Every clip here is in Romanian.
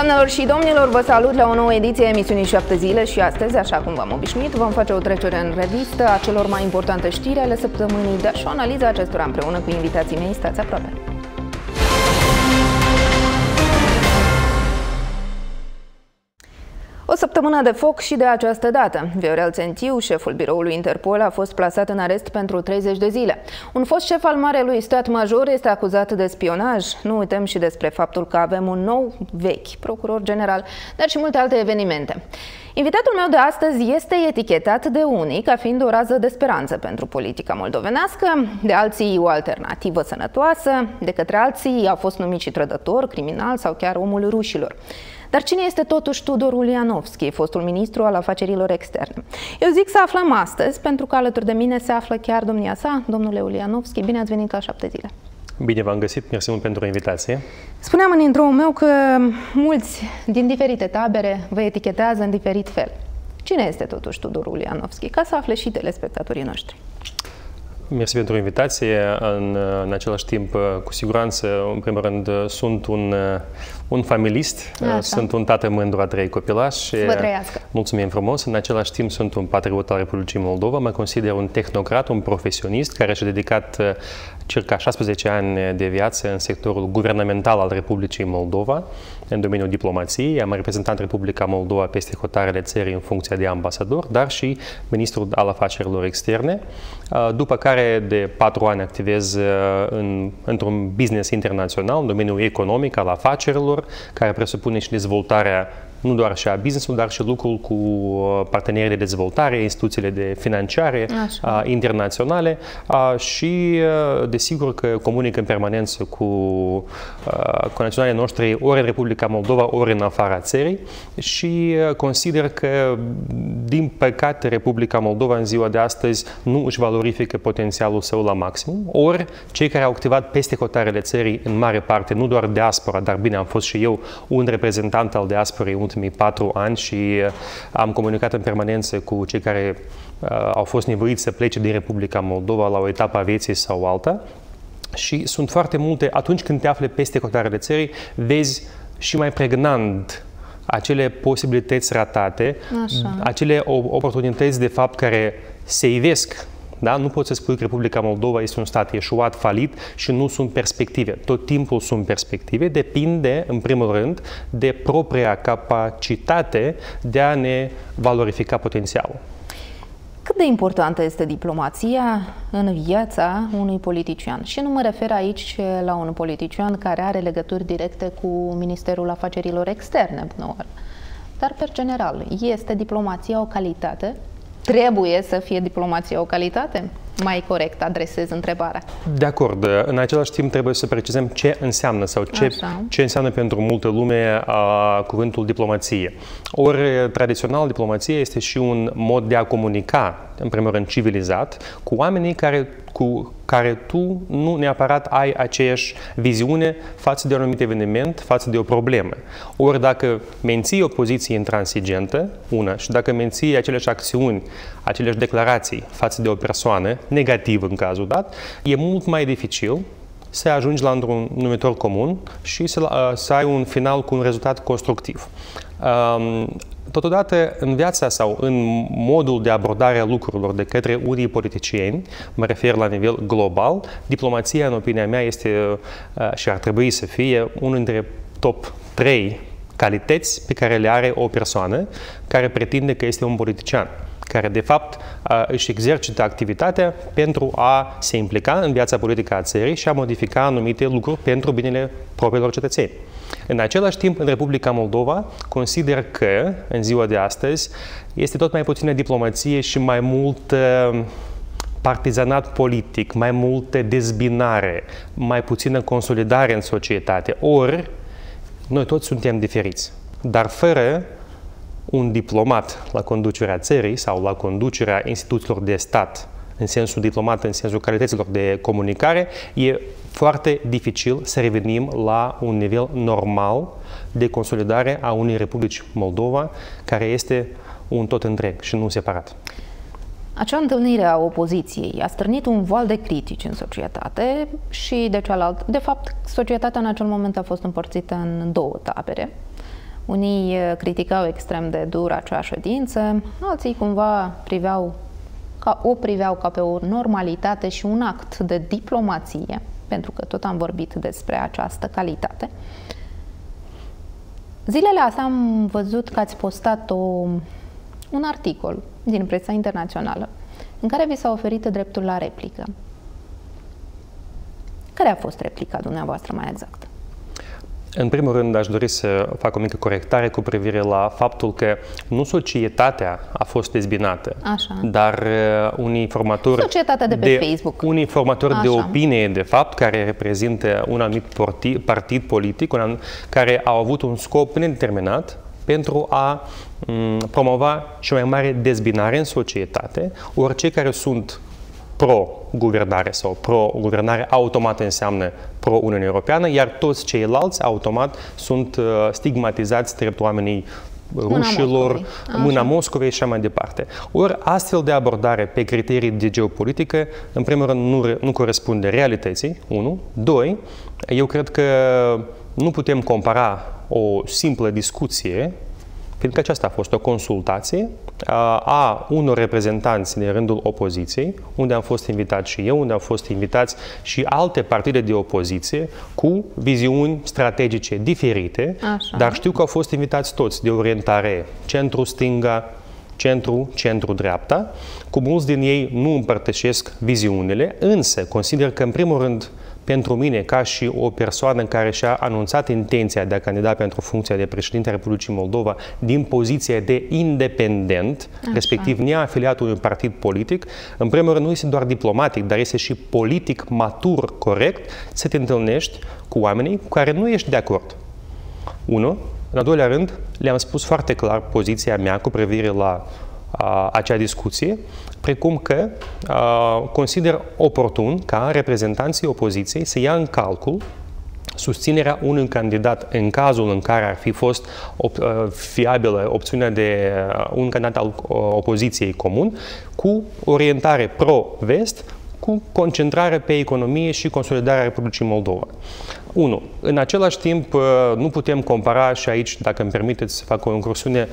Doamnelor și domnilor, vă salut la o nouă ediție a emisiunii 7 zile și astăzi, așa cum v-am obișnuit, vom face o trecere în revistă a celor mai importante știri ale săptămânii, dar și o analiză acestora împreună cu invitații mei. Stați aproape! O săptămână de foc și de această dată. Viorel Țentiu, șeful biroului Interpol, a fost plasat în arest pentru 30 de zile. Un fost șef al Marelui Stat Major este acuzat de spionaj. Nu uităm și despre faptul că avem un nou vechi procuror general, dar și multe alte evenimente. Invitatul meu de astăzi este etichetat de unii ca fiind o rază de speranță pentru politica moldovenească, de alții o alternativă sănătoasă, de către alții a fost numit și trădător, criminal sau chiar omul rușilor. Dar cine este totuși Tudor Ulianovski, fostul ministru al afacerilor externe? Eu zic să aflăm astăzi, pentru că alături de mine se află chiar domnia sa. Domnule Ulianovski, bine ați venit la 7 zile. Bine v-am găsit, mersi mult pentru invitație. Spuneam în intro-ul meu că mulți din diferite tabere vă etichetează în diferit fel. Cine este totuși Tudor Ulianovski? Ca să afle și telespectatorii noștri. Mersi pentru invitație. În același timp, cu siguranță, în primul rând, sunt un familist, sunt un tată mândru a 3 copilași. Vă trăiască! Mulțumim frumos! În același timp, sunt un patriot al Republicii Moldova. Mă consider un tehnocrat, un profesionist care și-a dedicat circa 16 ani de viață în sectorul guvernamental al Republicii Moldova, în domeniul diplomației. Am reprezentat Republica Moldova peste hotarele țării în funcția de ambasador, dar și ministrul al afacerilor externe. După care de 4 ani activez într-un business internațional, în domeniul economic al afacerilor, care presupune și dezvoltarea nu doar și a business-ul, dar și lucrul cu partenerii de dezvoltare, instituțiile de financiare internaționale și, desigur, că comunic în permanență cu conaționalii noștri ori în Republica Moldova, ori în afara țării și consider că, din păcate, Republica Moldova în ziua de astăzi nu își valorifică potențialul său la maximum, ori cei care au activat peste hotarele țării, în mare parte, nu doar diaspora, dar bine, am fost și eu un reprezentant al diasporei ultimii 4 ani și am comunicat în permanență cu cei care au fost nevoiți să plece din Republica Moldova la o etapă a vieții sau alta. Și sunt foarte multe, atunci când te afli peste hotarele țării, vezi și mai pregnant acele posibilități ratate, acele oportunități de fapt care se ivesc. Da? Nu poți să spui că Republica Moldova este un stat eșuat, falit și nu sunt perspective. Tot timpul sunt perspective. Depinde, în primul rând, de propria capacitate de a ne valorifica potențialul. Cât de importantă este diplomația în viața unui politician? Și nu mă refer aici la un politician care are legături directe cu Ministerul Afacerilor Externe, bună oară. Dar, pe general, este diplomația o calitate? Trebuie să fie diplomația o calitate? Mai corect adresez întrebarea. De acord. În același timp trebuie să precizăm ce înseamnă sau ce înseamnă pentru multă lume cuvântul diplomație. Ori, tradițional, diplomație este și un mod de a comunica, în primul rând civilizat, cu oamenii cu care tu nu neapărat ai aceeași viziune față de un anumit eveniment, față de o problemă. Ori dacă menții o poziție intransigentă, și dacă menții aceleași acțiuni, aceleași declarații față de o persoană, negativ în cazul dat, e mult mai dificil să ajungi la un numitor comun și să ai un final cu un rezultat constructiv. Totodată, în viața sau în modul de abordare a lucrurilor de către unii politicieni, mă refer la nivel global, diplomația, în opinia mea, este și ar trebui să fie unul dintre top 3 calități pe care le are o persoană care pretinde că este un politician, care de fapt își exercită activitatea pentru a se implica în viața politică a țării și a modifica anumite lucruri pentru binele propriilor cetățeni. În același timp, în Republica Moldova, consider că, în ziua de astăzi, este tot mai puțină diplomație și mai mult partizanat politic, mai multă dezbinare, mai puțină consolidare în societate. Ori, noi toți suntem diferiți, dar fără un diplomat la conducerea țării sau la conducerea instituțiilor de stat, în sensul diplomat, în sensul calităților de comunicare, e foarte dificil să revenim la un nivel normal de consolidare a unei Republici Moldova, care este un tot întreg și nu separat. Acea întâlnire a opoziției a stârnit un val de critici în societate și de cealaltă. De fapt, societatea în acel moment a fost împărțită în 2 tabere. Unii criticau extrem de dur acea ședință, alții cumva o priveau ca pe o normalitate și un act de diplomație, pentru că tot am vorbit despre această calitate. Zilele astea am văzut că ați postat un articol din presa internațională în care vi s-a oferit dreptul la replică. Care a fost replica dumneavoastră mai exact? În primul rând, aș dori să fac o mică corectare cu privire la faptul că nu societatea a fost dezbinată, dar un informator de opinie, de fapt, care reprezintă un anumit partid politic, care au avut un scop nedeterminat pentru a promova și o mai mare dezbinare în societate, ori cei care sunt pro-guvernare sau pro-guvernare automat înseamnă pro-Uniunea Europeană, iar toți ceilalți automat sunt stigmatizați drept oamenii rușilor, mâna Moscovei și așa mai departe. Ori astfel de abordare pe criterii de geopolitică, în primul rând, nu corespunde realității, 1. 2. Eu cred că nu putem compara o simplă discuție, pentru că aceasta a fost o consultație a unor reprezentanți din rândul opoziției, unde am fost invitat și eu, unde au fost invitați și alte partide de opoziție cu viziuni strategice diferite, dar știu că au fost invitați toți de orientare centru-stânga, centru-dreapta. Cu mulți din ei nu împărtășesc viziunile, însă consider că, în primul rând, pentru mine, ca și o persoană care și-a anunțat intenția de a candida pentru funcția de președinte a Republicii Moldova din poziție de independent, respectiv neafiliat unui partid politic, în primul rând nu este doar diplomatic, dar este și politic matur, corect, să te întâlnești cu oamenii cu care nu ești de acord. 1. În al doilea rând, le-am spus foarte clar poziția mea cu privire la acea discuție, precum că consider oportun ca reprezentanții opoziției să ia în calcul susținerea unui candidat în cazul în care ar fi fost fiabilă opțiunea de un candidat al opoziției comun, cu orientare pro-vest, cu concentrare pe economie și consolidarea Republicii Moldova. 1. În același timp, nu putem compara și aici, dacă îmi permiteți să fac o incursiune,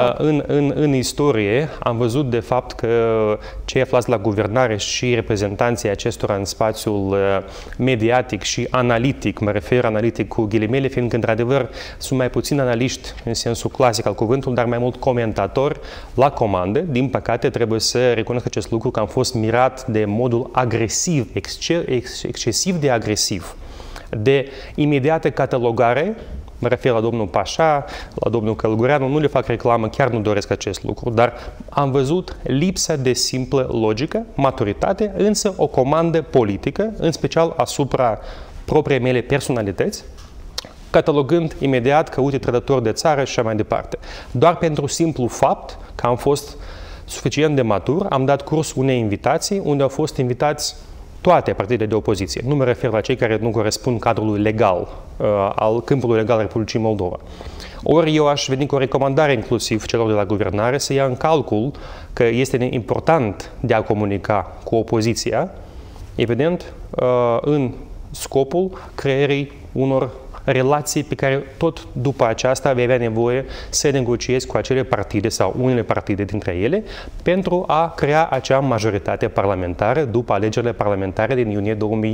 în istorie am văzut de fapt că cei aflați la guvernare și reprezentanții acestora în spațiul mediatic și analitic, mă refer analitic cu ghilimele, fiindcă într-adevăr sunt mai puțini analiști în sensul clasic al cuvântului, dar mai mult comentatori la comandă. Din păcate, trebuie să recunosc acest lucru, că am fost mirat de modul agresiv, excesiv de agresiv, de imediată catalogare, mă refer la domnul Pașa, la domnul Călgureanu, nu le fac reclamă, chiar nu doresc acest lucru, dar am văzut lipsa de simplă logică, maturitate, însă o comandă politică, în special asupra propriei mele personalități, catalogând imediat că, uite, trădător de țară și așa mai departe. Doar pentru simplu fapt că am fost suficient de matur, am dat curs unei invitații unde au fost invitați toate partidele de opoziție. Nu mă refer la cei care nu corespund cadrului legal, al câmpului legal al Republicii Moldova. Ori eu aș veni cu o recomandare inclusiv celor de la guvernare să ia în calcul că este important de a comunica cu opoziția, evident, în scopul creării unor relații pe care tot după aceasta vei avea nevoie să negociezi cu acele partide sau unele partide dintre ele pentru a crea acea majoritate parlamentară după alegerile parlamentare din iunie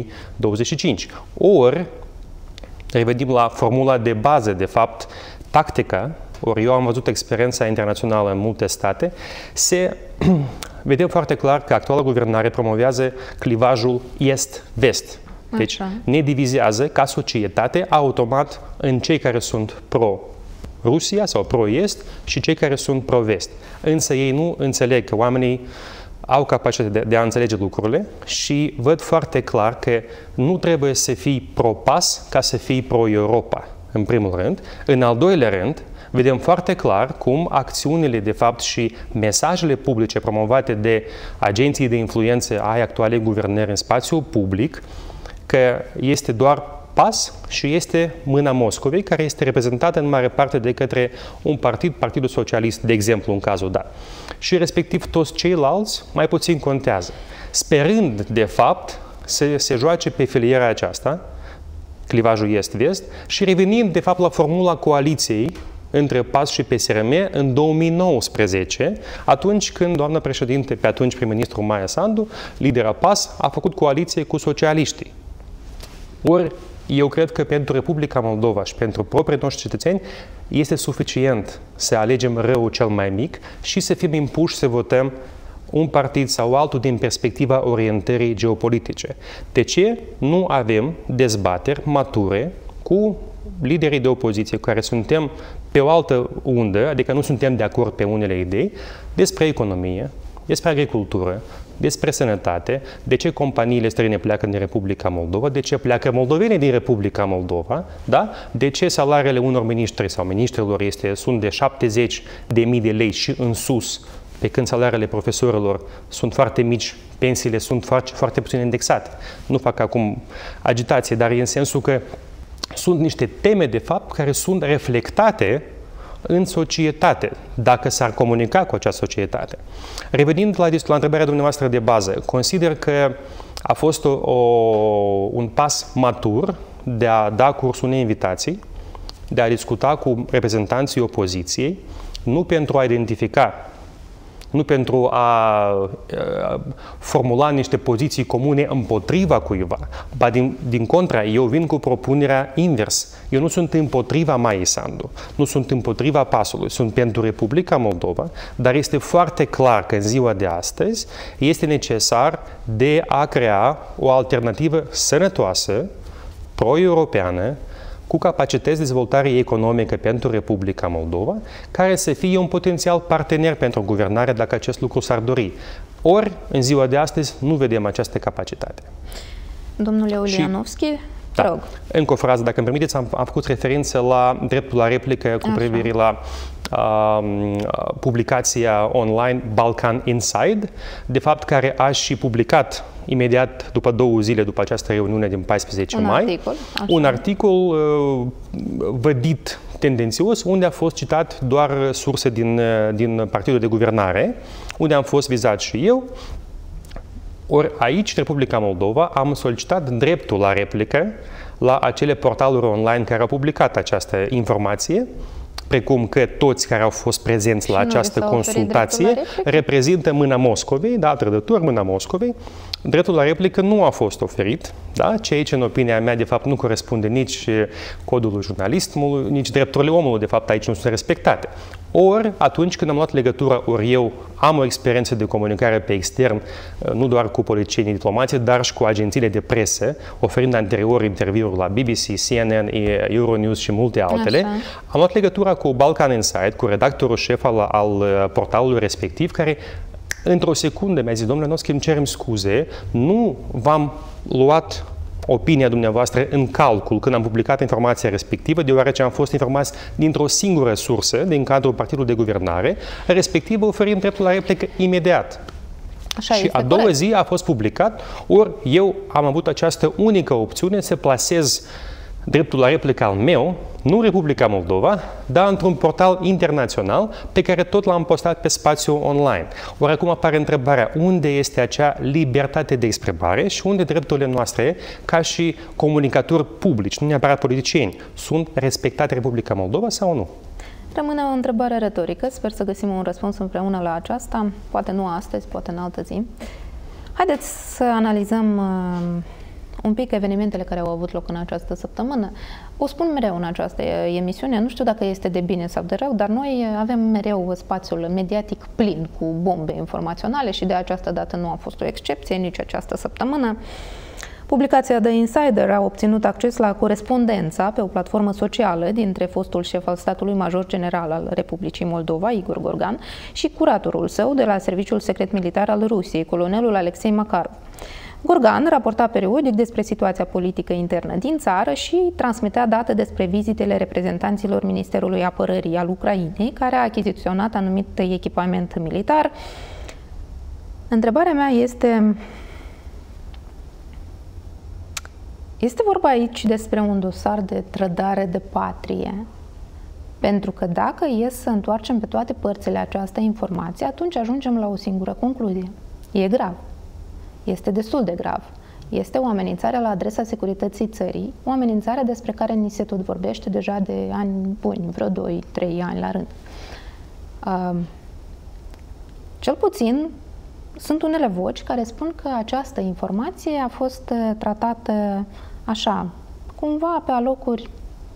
2025. Ori, revenim la formula de bază, de fapt, tactica, ori eu am văzut experiența internațională în multe state, se vedem foarte clar că actuala guvernare promovează clivajul est-vest. Deci ne divizează ca societate automat în cei care sunt pro-Rusia sau pro-Est și cei care sunt pro-Vest. Însă ei nu înțeleg că oamenii au capacitatea de a înțelege lucrurile și văd foarte clar că nu trebuie să fii pro-pas ca să fii pro-Europa, în primul rând. În al doilea rând, vedem foarte clar cum acțiunile, de fapt, și mesajele publice promovate de agenții de influență ai actualei guvernări în spațiul public, că este doar pas și este mâna Moscovei, care este reprezentată în mare parte de către un partid, Partidul Socialist, de exemplu, în cazul dat. Și respectiv toți ceilalți mai puțin contează. Sperând, de fapt, să se joace pe filiera aceasta, clivajul est-vest, și revenind, de fapt, la formula coaliției între PAS și PSRM în 2019, atunci când doamna președinte, pe atunci prim-ministru Maia Sandu, lidera PAS, a făcut coaliție cu socialiștii. Ori, eu cred că pentru Republica Moldova și pentru proprii noștri cetățeni este suficient să alegem răul cel mai mic și să fim impuși să votăm un partid sau altul din perspectiva orientării geopolitice. De ce nu avem dezbateri mature cu liderii de opoziție cu care suntem pe o altă undă, adică nu suntem de acord pe unele idei, despre economie, despre agricultură, despre sănătate, de ce companiile străine pleacă din Republica Moldova, de ce pleacă moldovenii din Republica Moldova, da? De ce salariile unor miniștri sau ministrilor sunt de 70.000 de lei și în sus, pe când salariile profesorilor sunt foarte mici, pensiile sunt foarte puțin indexate. Nu fac acum agitație, dar e în sensul că sunt niște teme, de fapt, care sunt reflectate în societate, dacă s-ar comunica cu această societate. Revenind la întrebarea dumneavoastră de bază, consider că a fost un pas matur de a da curs unei invitații, de a discuta cu reprezentanții opoziției, nu pentru a identifica, nu pentru a formula niște poziții comune împotriva cuiva, ba din contra, eu vin cu propunerea invers. Eu nu sunt împotriva Maiei Sandu, nu sunt împotriva PAS-ului, sunt pentru Republica Moldova, dar este foarte clar că în ziua de astăzi este necesar de a crea o alternativă sănătoasă, pro-europeană, cu capacități de dezvoltare economică pentru Republica Moldova, care să fie un potențial partener pentru guvernare dacă acest lucru s-ar dori. Ori, în ziua de astăzi, nu vedem această capacitate. Domnule Ulianovski, rog. Încă o frază, dacă îmi permiteți, am făcut referință la dreptul la replică cu privire la publicația online Balkan Inside, de fapt care a și publicat imediat după 2 zile după această reuniune din 14 mai, un articol vădit tendențios, unde a fost citat doar surse din partidul de guvernare, unde am fost vizat și eu. Ori aici, în Republica Moldova, am solicitat dreptul la replică la acele portaluri online care au publicat această informație, precum că toți care au fost prezenți la această consultație reprezintă mâna Moscovei, da, trădător mâna Moscovei. Dreptul la replică nu a fost oferit, da, ceea ce, în opinia mea, de fapt, nu corespunde nici codului jurnalismului, nici drepturile omului, de fapt, aici nu sunt respectate. Ori, atunci când am luat legătura, ori eu am o experiență de comunicare pe extern, nu doar cu politicienii diplomații, dar și cu agențiile de presă, oferind anterior interviuri la BBC, CNN, Euronews și multe altele. Așa. Am luat legătura cu Balkan Inside, cu redactorul șef al portalului respectiv, care într-o secundă mi-a zis: domnule Noschi, îmi cerem scuze, nu v-am luat opinia dumneavoastră în calcul când am publicat informația respectivă, deoarece am fost informați dintr-o singură sursă, din cadrul partidului de guvernare, respectiv oferim dreptul la replică imediat. Așa și a doua zi a fost publicat, ori eu am avut această unică opțiune să plasez dreptul la replică al meu, nu Republica Moldova, dar într-un portal internațional pe care tot l-am postat pe spațiu online. Ori acum apare întrebarea: unde este acea libertate de exprimare și unde drepturile noastre, ca și comunicatori publici, nu neapărat politicieni, sunt respectate Republica Moldova sau nu? Rămâne o întrebare retorică. Sper să găsim un răspuns împreună la aceasta. Poate nu astăzi, poate în altă zi. Haideți să analizăm un pic evenimentele care au avut loc în această săptămână. O spun mereu în această emisiune, nu știu dacă este de bine sau de rău, dar noi avem mereu spațiul mediatic plin cu bombe informaționale și de această dată nu a fost o excepție nici această săptămână. Publicația The Insider a obținut acces la corespondența pe o platformă socială dintre fostul șef al statului major general al Republicii Moldova, Igor Gorgan, și curatorul său de la Serviciul Secret Militar al Rusiei, colonelul Alexei Makarov. Gorgan raporta periodic despre situația politică internă din țară și transmitea date despre vizitele reprezentanților Ministerului Apărării al Ucrainei, care a achiziționat anumit echipament militar. Întrebarea mea este: este vorba aici despre un dosar de trădare de patrie? Pentru că dacă e să întoarcem pe toate părțile această informație, atunci ajungem la o singură concluzie. E grav. Este destul de grav. Este o amenințare la adresa securității țării, o amenințare despre care ni se tot vorbește deja de ani buni, vreo 2-3 ani la rând. Cel puțin sunt unele voci care spun că această informație a fost tratată așa, cumva pe alocuri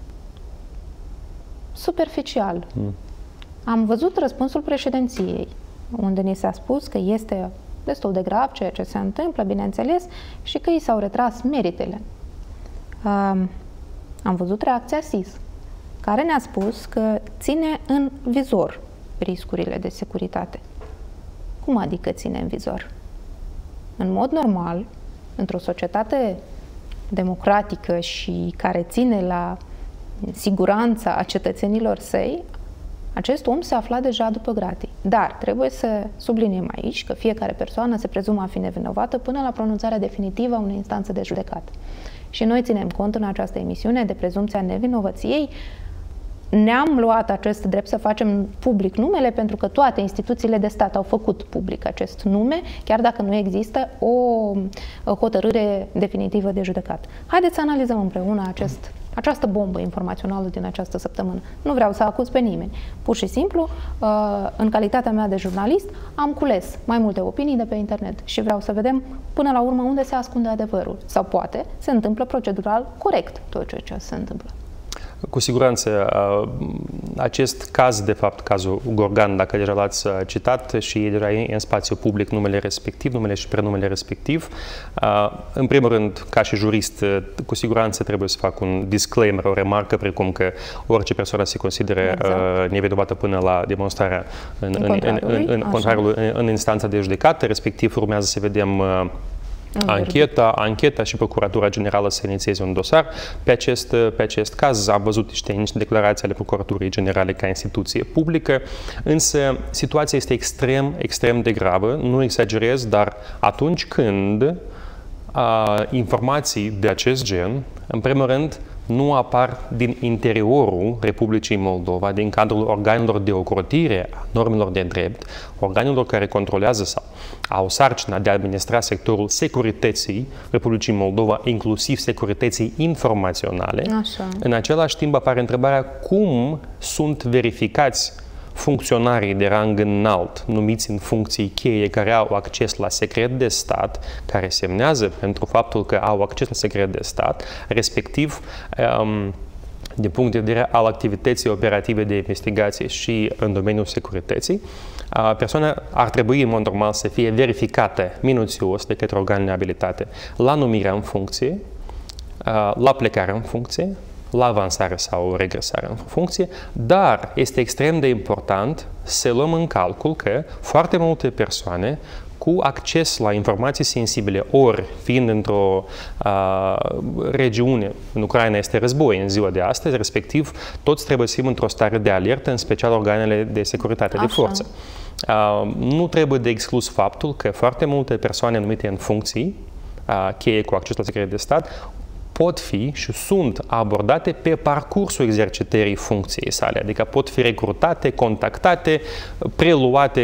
superficial. Am văzut răspunsul președinției, unde ni s-a spus că este destul de grav ceea ce se întâmplă, bineînțeles, și că i s-au retras meritele. Am văzut reacția SIS, care ne-a spus că ține în vizor riscurile de securitate. Cum adică ține în vizor? În mod normal, într-o societate democratică și care ține la siguranța a cetățenilor săi, acest om se afla deja după gratii. Dar trebuie să subliniem aici că fiecare persoană se prezumă a fi nevinovată până la pronunțarea definitivă a unei instanțe de judecată. Și noi ținem cont în această emisiune de prezumția nevinovăției. Ne-am luat acest drept să facem public numele pentru că toate instituțiile de stat au făcut public acest nume, chiar dacă nu există o hotărâre definitivă de judecată. Haideți să analizăm împreună această bombă informațională din această săptămână. Nu vreau să acuz pe nimeni. Pur și simplu, în calitatea mea de jurnalist, am cules mai multe opinii de pe internet și vreau să vedem până la urmă unde se ascunde adevărul. Sau poate se întâmplă procedural corect tot ceea ce se întâmplă. Cu siguranță, acest caz, de fapt, cazul Gorgan, dacă deja l-ați citat și e deja în spațiu public numele respectiv, numele și prenumele respectiv. În primul rând, ca și jurist, cu siguranță trebuie să fac un disclaimer, o remarcă, precum că orice persoană se consideră nevinovată până la demonstrarea în instanța de judecată, respectiv urmează să vedem ancheta și Procuratura Generală să inițieze un dosar. Pe acest caz am văzut niște declarații ale Procuraturii Generale ca instituție publică, însă situația este extrem de gravă, nu exagerez, dar atunci când informații de acest gen, în primul rând, nu apar din interiorul Republicii Moldova, din cadrul organelor de ocrotire a normelor de drept, organelor care controlează sau au sarcina de a administra sectorul securității Republicii Moldova, inclusiv securității informaționale. Așa. În același timp apare întrebarea cum sunt verificați funcționarii de rang înalt, numiți în funcții cheie, care au acces la secret de stat, care semnează pentru faptul că au acces la secret de stat, respectiv din punct de vedere al activității operative de investigație și în domeniul securității, persoana ar trebui în mod normal să fie verificată minuțios de către organele abilitate la numirea în funcție, la plecarea în funcție, la avansare sau regresare în funcție, dar este extrem de important să luăm în calcul că foarte multe persoane cu acces la informații sensibile, ori fiind într-o regiune, în Ucraina este război în ziua de astăzi, respectiv toți trebuie să fim într-o stare de alertă, în special organele de securitate de forță. Nu trebuie de exclus faptul că foarte multe persoane numite în funcții cheie cu acces la secret de stat pot fi și sunt abordate pe parcursul exercitării funcției sale, adică pot fi recrutate, contactate, preluate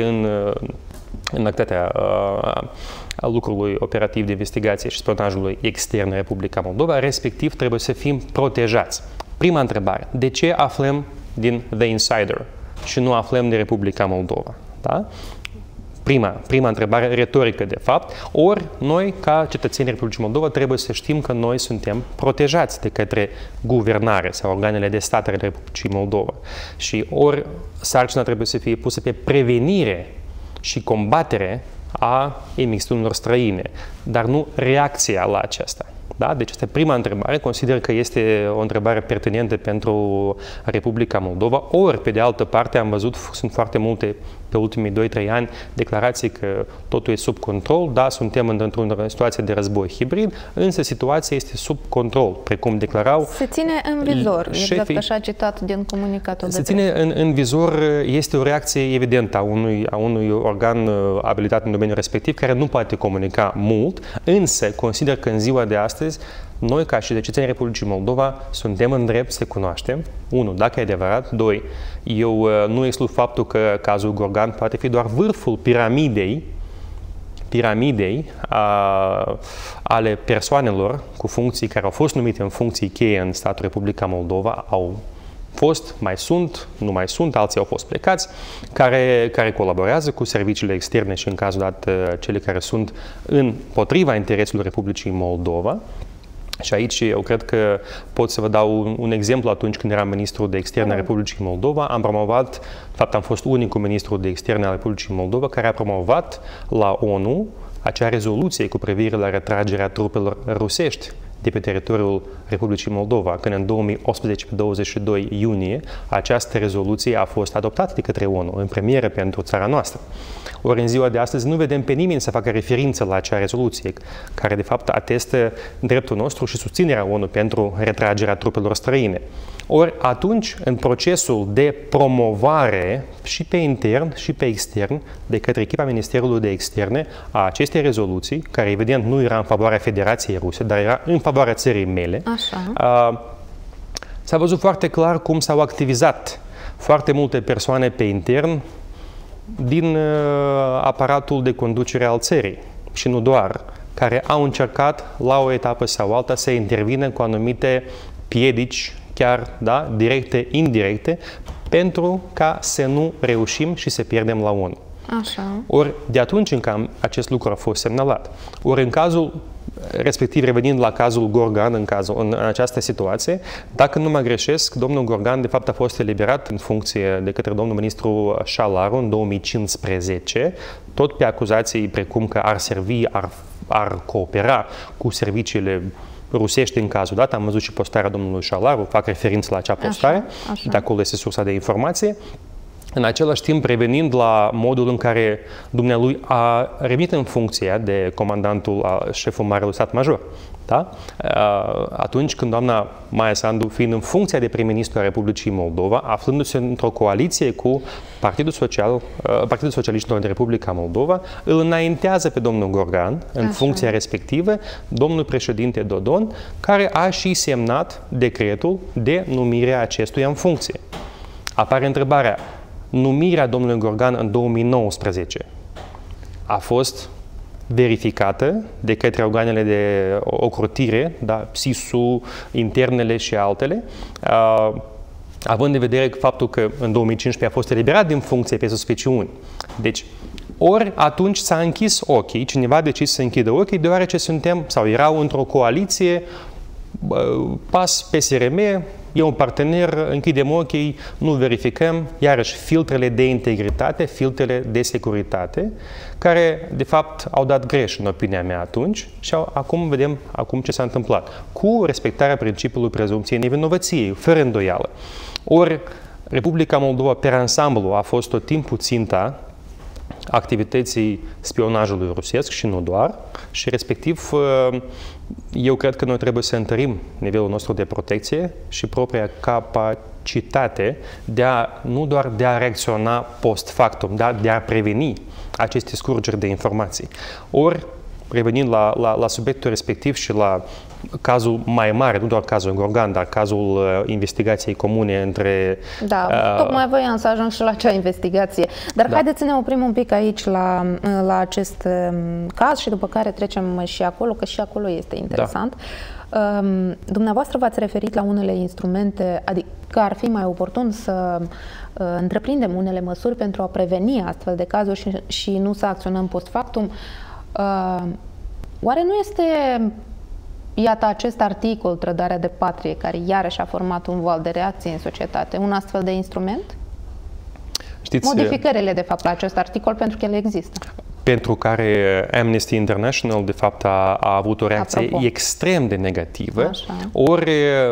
în activitatea lucrului operativ de investigație și spionajului extern în Republica Moldova, respectiv trebuie să fim protejați. Prima întrebare, de ce aflăm din The Insider și nu aflăm de Republica Moldova? Da? Prima întrebare retorică, de fapt, ori noi, ca cetățenii Republicii Moldova, trebuie să știm că noi suntem protejați de către guvernare sau organele de stat ale Republicii Moldova. Și ori sarcina trebuie să fie pusă pe prevenire și combatere a emisiunilor străine, dar nu reacția la aceasta. Da? Deci este prima întrebare, consider că este o întrebare pertinentă pentru Republica Moldova. Ori, pe de altă parte, am văzut, sunt foarte multe pe ultimii 2-3 ani declarații că totul e sub control, da, suntem într-o situație de război hibrid, însă situația este sub control, precum declarau. Se ține în vizor, exact așa citat din comunicatul. Se ține în vizor, este o reacție evidentă a unui organ abilitat în domeniul respectiv, care nu poate comunica mult, însă consider că în ziua de astăzi noi, ca și cetățenii Republicii Moldova, suntem în drept să cunoaștem, 1, dacă e adevărat, 2, eu nu exclud faptul că cazul Gorgan poate fi doar vârful piramidei ale persoanelor cu funcții care au fost numite în funcții cheie în statul Republica Moldova, au fost, mai sunt, nu mai sunt, alții au fost plecați, care colaborează cu serviciile externe și în cazul dat cele care sunt împotriva intereselor Republicii Moldova. Și aici eu cred că pot să vă dau un exemplu. Atunci când eram ministrul de externe al Republicii Moldova, am promovat, de fapt am fost unicul ministru de externe al Republicii Moldova care a promovat la ONU acea rezoluție cu privire la retragerea trupelor rusești de pe teritoriul Republicii Moldova, când în 2018, pe 22 iunie, această rezoluție a fost adoptată de către ONU, în premieră pentru țara noastră. Ori în ziua de astăzi nu vedem pe nimeni să facă referință la acea rezoluție, care de fapt atestă dreptul nostru și susținerea ONU pentru retragerea trupelor străine. Ori atunci, în procesul de promovare și pe intern și pe extern, de către echipa Ministerului de Externe, a acestei rezoluții, care evident nu era în favoarea Federației Ruse, dar era în favoarea țării mele, s-a văzut foarte clar cum s-au activizat foarte multe persoane pe intern din aparatul de conducere al țării și nu doar, care au încercat la o etapă sau alta să intervină cu anumite piedici, chiar directe, indirecte, pentru ca să nu reușim și să pierdem la ONU. Așa. Ori de atunci încă acest lucru a fost semnalat. Ori în cazul respectiv, revenind la cazul Gorgan, în această situație, dacă nu mă greșesc, domnul Gorgan de fapt a fost eliberat în funcție de către domnul ministru Șalaru în 2015, tot pe acuzații precum că ar servi, ar coopera cu serviciile rusești în cazul dat. Am văzut și postarea domnului Șalaru, fac referință la acea postare, de acolo este sursa de informație. În același timp, revenind la modul în care dumnealui a revenit în funcția de comandantul, șeful Marelui Stat Major. Da? Atunci când doamna Maia Sandu, fiind în funcția de prim-ministru a Republicii Moldova, aflându-se într-o coaliție cu Partidul Socialiștilor din Republica Moldova, îl înaintează pe domnul Gorgan în funcția respectivă, domnul președinte Dodon, care a și semnat decretul de numire a acestuia în funcție. Apare întrebarea: numirea domnului Gorgan în 2019 a fost verificată de către organele de ocrotire, SIS-ul, internele și altele, având în vedere faptul că în 2015 a fost eliberat din funcție pe suspiciuni. Deci, ori atunci s-a închis ochii, cineva a decis să închidă ochii, deoarece suntem sau erau într-o coaliție, PAS, PSRM, e un partener, închidem ochii, nu verificăm, iarăși filtrele de integritate, filtrele de securitate, care de fapt au dat greș în opinia mea atunci și acum vedem ce s-a întâmplat. Cu respectarea principiului prezumției nevinovăției, fără îndoială. Ori Republica Moldova, pe ansamblu, a fost tot timpul ținta activității spionajului rusesc și nu doar, și respectiv eu cred că noi trebuie să întărim nivelul nostru de protecție și propria capacitate nu doar de a reacționa post factum, dar de a preveni aceste scurgeri de informații. Ori, revenind la subiectul respectiv și la cazul mai mare, nu doar cazul Gorgan, dar cazul investigației comune între... tocmai voiam să ajung și la acea investigație. Dar haideți să ne oprim un pic aici la acest caz și după care trecem și acolo, că și acolo este interesant. Dumneavoastră v-ați referit la unele instrumente, adică că ar fi mai oportun să întreprindem unele măsuri pentru a preveni astfel de cazuri și nu să acționăm post factum. Oare nu este, iată, acest articol, trădarea de patrie, care iarăși a format un val de reacție în societate, un astfel de instrument? Știți, modificările, de fapt, la acest articol, pentru că ele există. Pentru care Amnesty International, de fapt, a avut o reacție extrem de negativă. Ori,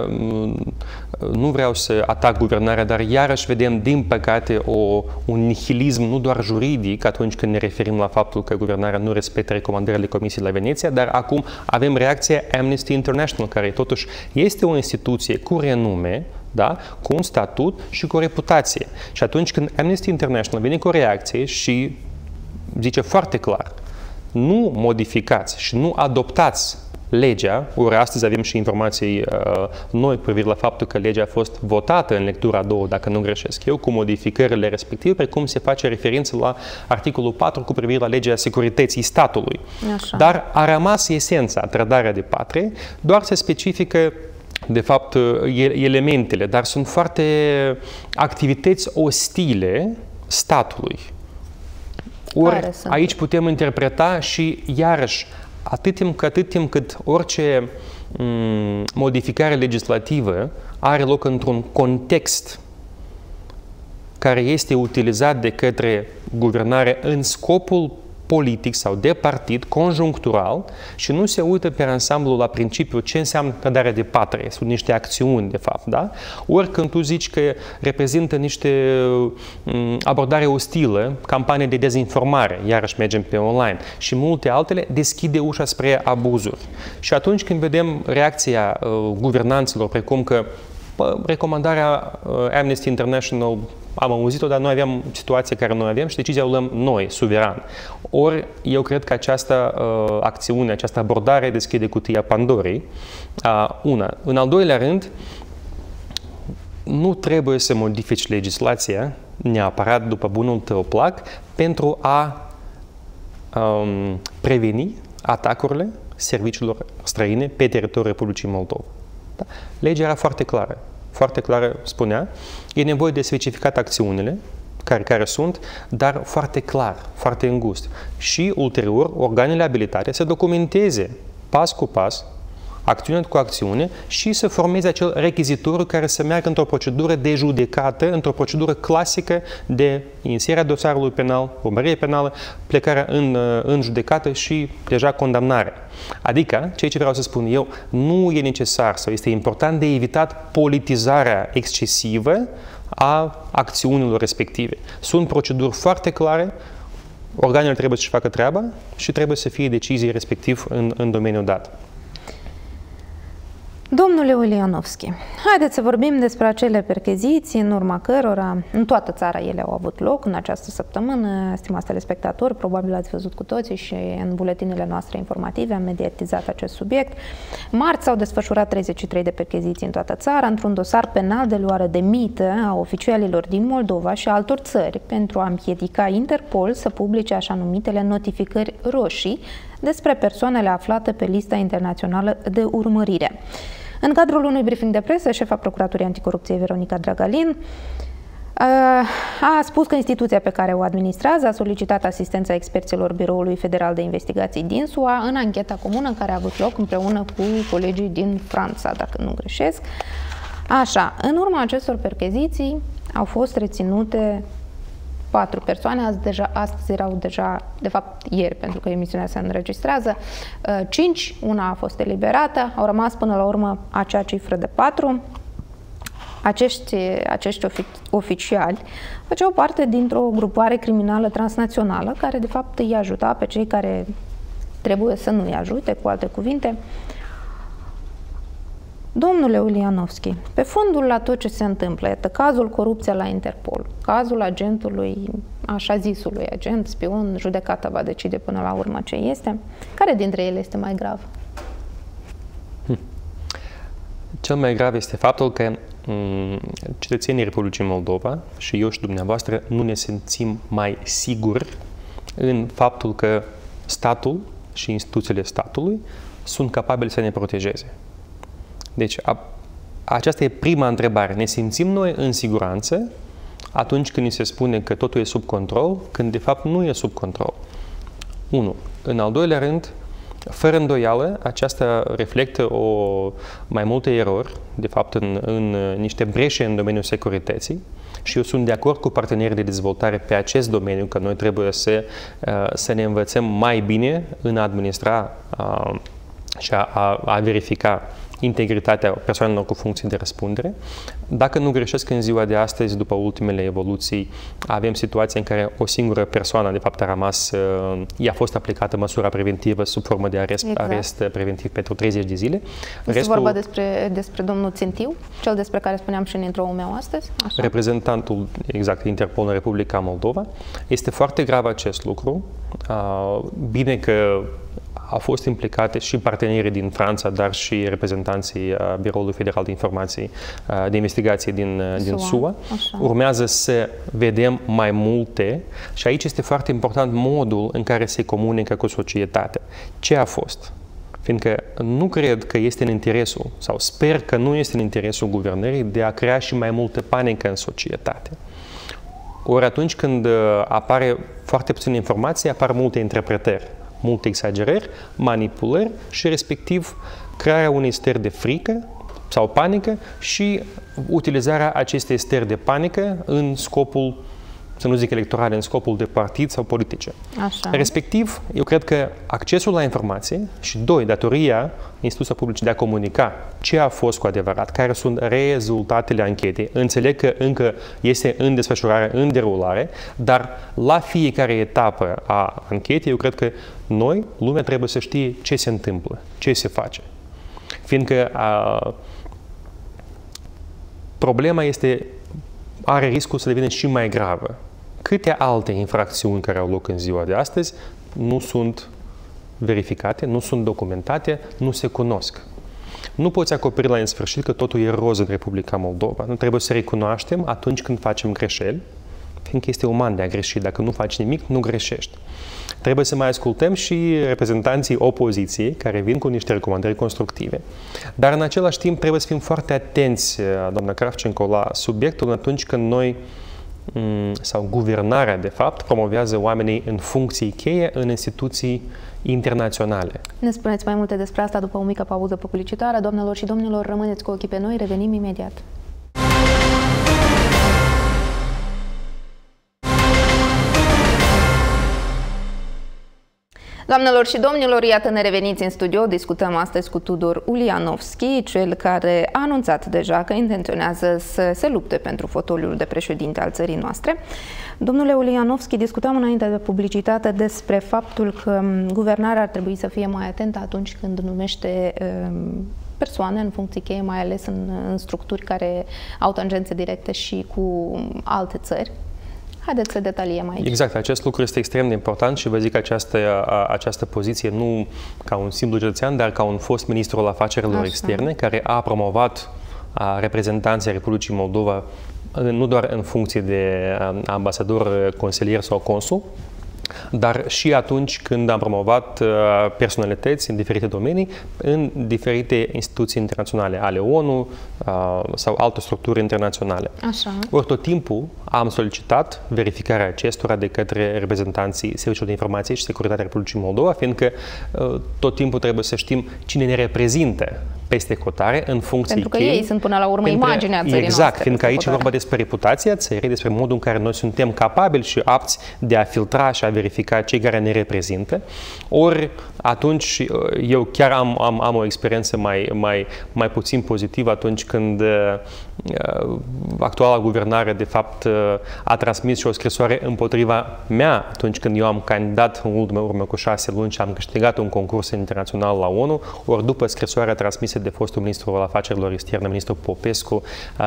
nu vreau să atac guvernarea, dar iarăși vedem, din păcate, un nihilism nu doar juridic, atunci când ne referim la faptul că guvernarea nu respectă recomandările Comisiei la Veneția, dar acum avem reacția Amnesty International, care totuși este o instituție cu renume, cu un statut și cu o reputație. Și atunci când Amnesty International vine cu o reacție și zice foarte clar: nu modificați și nu adoptați legea, ori astăzi avem și informații noi cu privire la faptul că legea a fost votată în lectura a doua, dacă nu greșesc eu, cu modificările respective, precum se face referință la articolul 4 cu privire la legea securității statului. Așa. Dar a rămas esența, trădarea de patrie, doar se specifică de fapt elementele, dar sunt foarte activități ostile statului. Ori aici putem interpreta și iarăși atât timp cât orice modificare legislativă are loc într-un context care este utilizat de către guvernare în scopul politic sau de partid, conjunctural, și nu se uită pe ansamblu la principiu ce înseamnă trădarea de patrie. Sunt niște acțiuni, de fapt, da? Ori când tu zici că reprezintă niște abordare ostilă, campanie de dezinformare, iarăși mergem pe online, și multe altele, deschide ușa spre abuzuri. Și atunci când vedem reacția guvernanților, precum că recomandarea Amnesty International am auzit-o, dar noi aveam situația care noi avem și decizia o luăm noi, suveran. Ori eu cred că această acțiune, această abordare deschide cutia Pandorei. Una. În al doilea rând, nu trebuie să modifici legislația neapărat după bunul tău plac pentru a preveni atacurile serviciilor străine pe teritoriul Republicii Moldova. Da? Legea era foarte clară. Foarte clară spunea, e nevoie de specificat acțiunile care sunt, dar foarte clar, foarte îngust. Și ulterior, organele abilitate să documenteze pas cu pas, acțiune cu acțiune și să formeze acel rechizitoriu care să meargă într-o procedură de judecată, într-o procedură clasică de inițierea dosarului penal, urmărire penală, plecarea în judecată și deja condamnarea. Adică, ceea ce vreau să spun eu, nu e necesar sau este important de evitat politizarea excesivă a acțiunilor respective. Sunt proceduri foarte clare, organele trebuie să-și facă treaba și trebuie să fie decizii respectiv în domeniul dat. Domnule Ulianovski, haideți să vorbim despre acele percheziții în urma cărora în toată țara ele au avut loc în această săptămână. Stimați telespectatori, probabil ați văzut cu toții și în buletinele noastre informative am mediatizat acest subiect. Marți s-au desfășurat 33 de percheziții în toată țara într-un dosar penal de luare de mită a oficialilor din Moldova și altor țări pentru a împiedica Interpol să publice așa numitele notificări roșii despre persoanele aflate pe lista internațională de urmărire. În cadrul unui briefing de presă, șefa Procuraturii Anticorupție Veronica Dragalin a spus că instituția pe care o administrează a solicitat asistența experților Biroului Federal de Investigații din SUA în ancheta comună care a avut loc împreună cu colegii din Franța, dacă nu greșesc. Așa, în urma acestor percheziții au fost reținute 4 persoane, astăzi erau deja, de fapt ieri, pentru că emisiunea se înregistrează, 5, una a fost eliberată, au rămas până la urmă acea cifră de 4. Acești oficiali făceau parte dintr-o grupare criminală transnațională care de fapt îi ajuta pe cei care trebuie să nu îi ajute, cu alte cuvinte. Domnule Ulianovski, pe fondul la tot ce se întâmplă, iată, cazul corupția la Interpol, cazul agentului, așa zisului agent, spion, judecata va decide până la urmă ce este, care dintre ele este mai grav? Cel mai grav este faptul că cetățenii Republicii Moldova și eu și dumneavoastră nu ne simțim mai siguri în faptul că statul și instituțiile statului sunt capabili să ne protejeze. Deci, aceasta e prima întrebare. Ne simțim noi în siguranță atunci când ni se spune că totul e sub control, când de fapt nu e sub control. 1. În al doilea rând, fără îndoială, aceasta reflectă mai multe erori, de fapt în niște breșe în domeniul securității și eu sunt de acord cu partenerii de dezvoltare pe acest domeniu, că noi trebuie să ne învățăm mai bine în a administra și a verifica integritatea persoanelor cu funcții de răspundere. Dacă nu greșesc, în ziua de astăzi, după ultimele evoluții, avem situații în care o singură persoană, de fapt, a rămas, i-a fost aplicată măsura preventivă sub formă de arest preventiv pentru 30 de zile. Este vorba despre domnul Țintiu, cel despre care spuneam și în intro-ul meu astăzi? Așa. Reprezentantul, exact, Interpol în Republica Moldova. Este foarte grav acest lucru. Bine că au fost implicate și partenerii din Franța, dar și reprezentanții Biroului Federal de Informații de Investigație din SUA. Urmează să vedem mai multe și aici este foarte important modul în care se comunică cu societatea. Ce a fost? Fiindcă nu cred că este în interesul, sau sper că nu este în interesul guvernării de a crea și mai multă panică în societate. Ori atunci când apare foarte puțină informație, apar multe interpretări, multe exagerări, manipulări și respectiv crearea unei stări de frică sau panică și utilizarea acestei stări de panică în scopul, să nu zic electoral, în scopul de partid sau politice. Așa. Respectiv, eu cred că accesul la informație și, doi, datoria instituțiilor publice de a comunica ce a fost cu adevărat, care sunt rezultatele anchetei. Înțeleg că încă este în desfășurare, în derulare, dar la fiecare etapă a anchetei, eu cred că noi, lumea, trebuie să știe ce se întâmplă, ce se face. Fiindcă problema are riscul să devină și mai gravă. Câte alte infracțiuni care au loc în ziua de astăzi nu sunt verificate, nu sunt documentate, nu se cunosc. Nu poți acoperi la în sfârșit că totul e roz în Republica Moldova. Nu trebuie să recunoaștem atunci când facem greșeli, fiindcă este uman de a greși. Dacă nu faci nimic, nu greșești. Trebuie să mai ascultăm și reprezentanții opoziției care vin cu niște recomandări constructive. Dar în același timp trebuie să fim foarte atenți, doamna Kravchenko, la subiectul atunci când noi sau guvernarea, de fapt, promovează oamenii în funcții cheie în instituții internaționale. Ne spuneți mai multe despre asta după o mică pauză publicitară. Doamnelor și domnilor, rămâneți cu ochii pe noi, revenim imediat. Doamnelor și domnilor, iată ne reveniți în studio. Discutăm astăzi cu Tudor Ulianovski, cel care a anunțat deja că intenționează să se lupte pentru fotoliul de președinte al țării noastre. Domnule Ulianovski, discutam înainte de publicitate despre faptul că guvernarea ar trebui să fie mai atentă atunci când numește persoane în funcții cheie, mai ales în structuri care au tangențe directe și cu alte țări. Haideți să detaliem aici. Exact, acest lucru este extrem de important și vă zic această poziție nu ca un simplu cetățean, dar ca un fost ministru al afacerilor externe, care a promovat reprezentanții Republicii Moldova nu doar în funcție de ambasador, consilier sau consul, dar și atunci când am promovat personalități în diferite domenii, în diferite instituții internaționale, ale ONU sau alte structuri internaționale. Așa. Ori tot timpul am solicitat verificarea acestora de către reprezentanții Serviciului de Informație și Securitatea Republicii Moldova, fiindcă tot timpul trebuie să știm cine ne reprezintă peste hotare în funcții Pentru că ei sunt până la urmă imaginea țării noastre. Exact, fiindcă aici e vorba despre reputația țării, despre modul în care noi suntem capabili și apți de a filtra și a verifica cei care ne reprezintă. Ori atunci eu chiar am o experiență mai puțin pozitivă atunci când actuala guvernare de fapt a transmis și o scrisoare împotriva mea atunci când eu am candidat în urmă cu 6 luni și am câștigat un concurs internațional la ONU, ori după scrisoarea transmisă de fostul ministru al afacerilor externe, ministrul Popescu,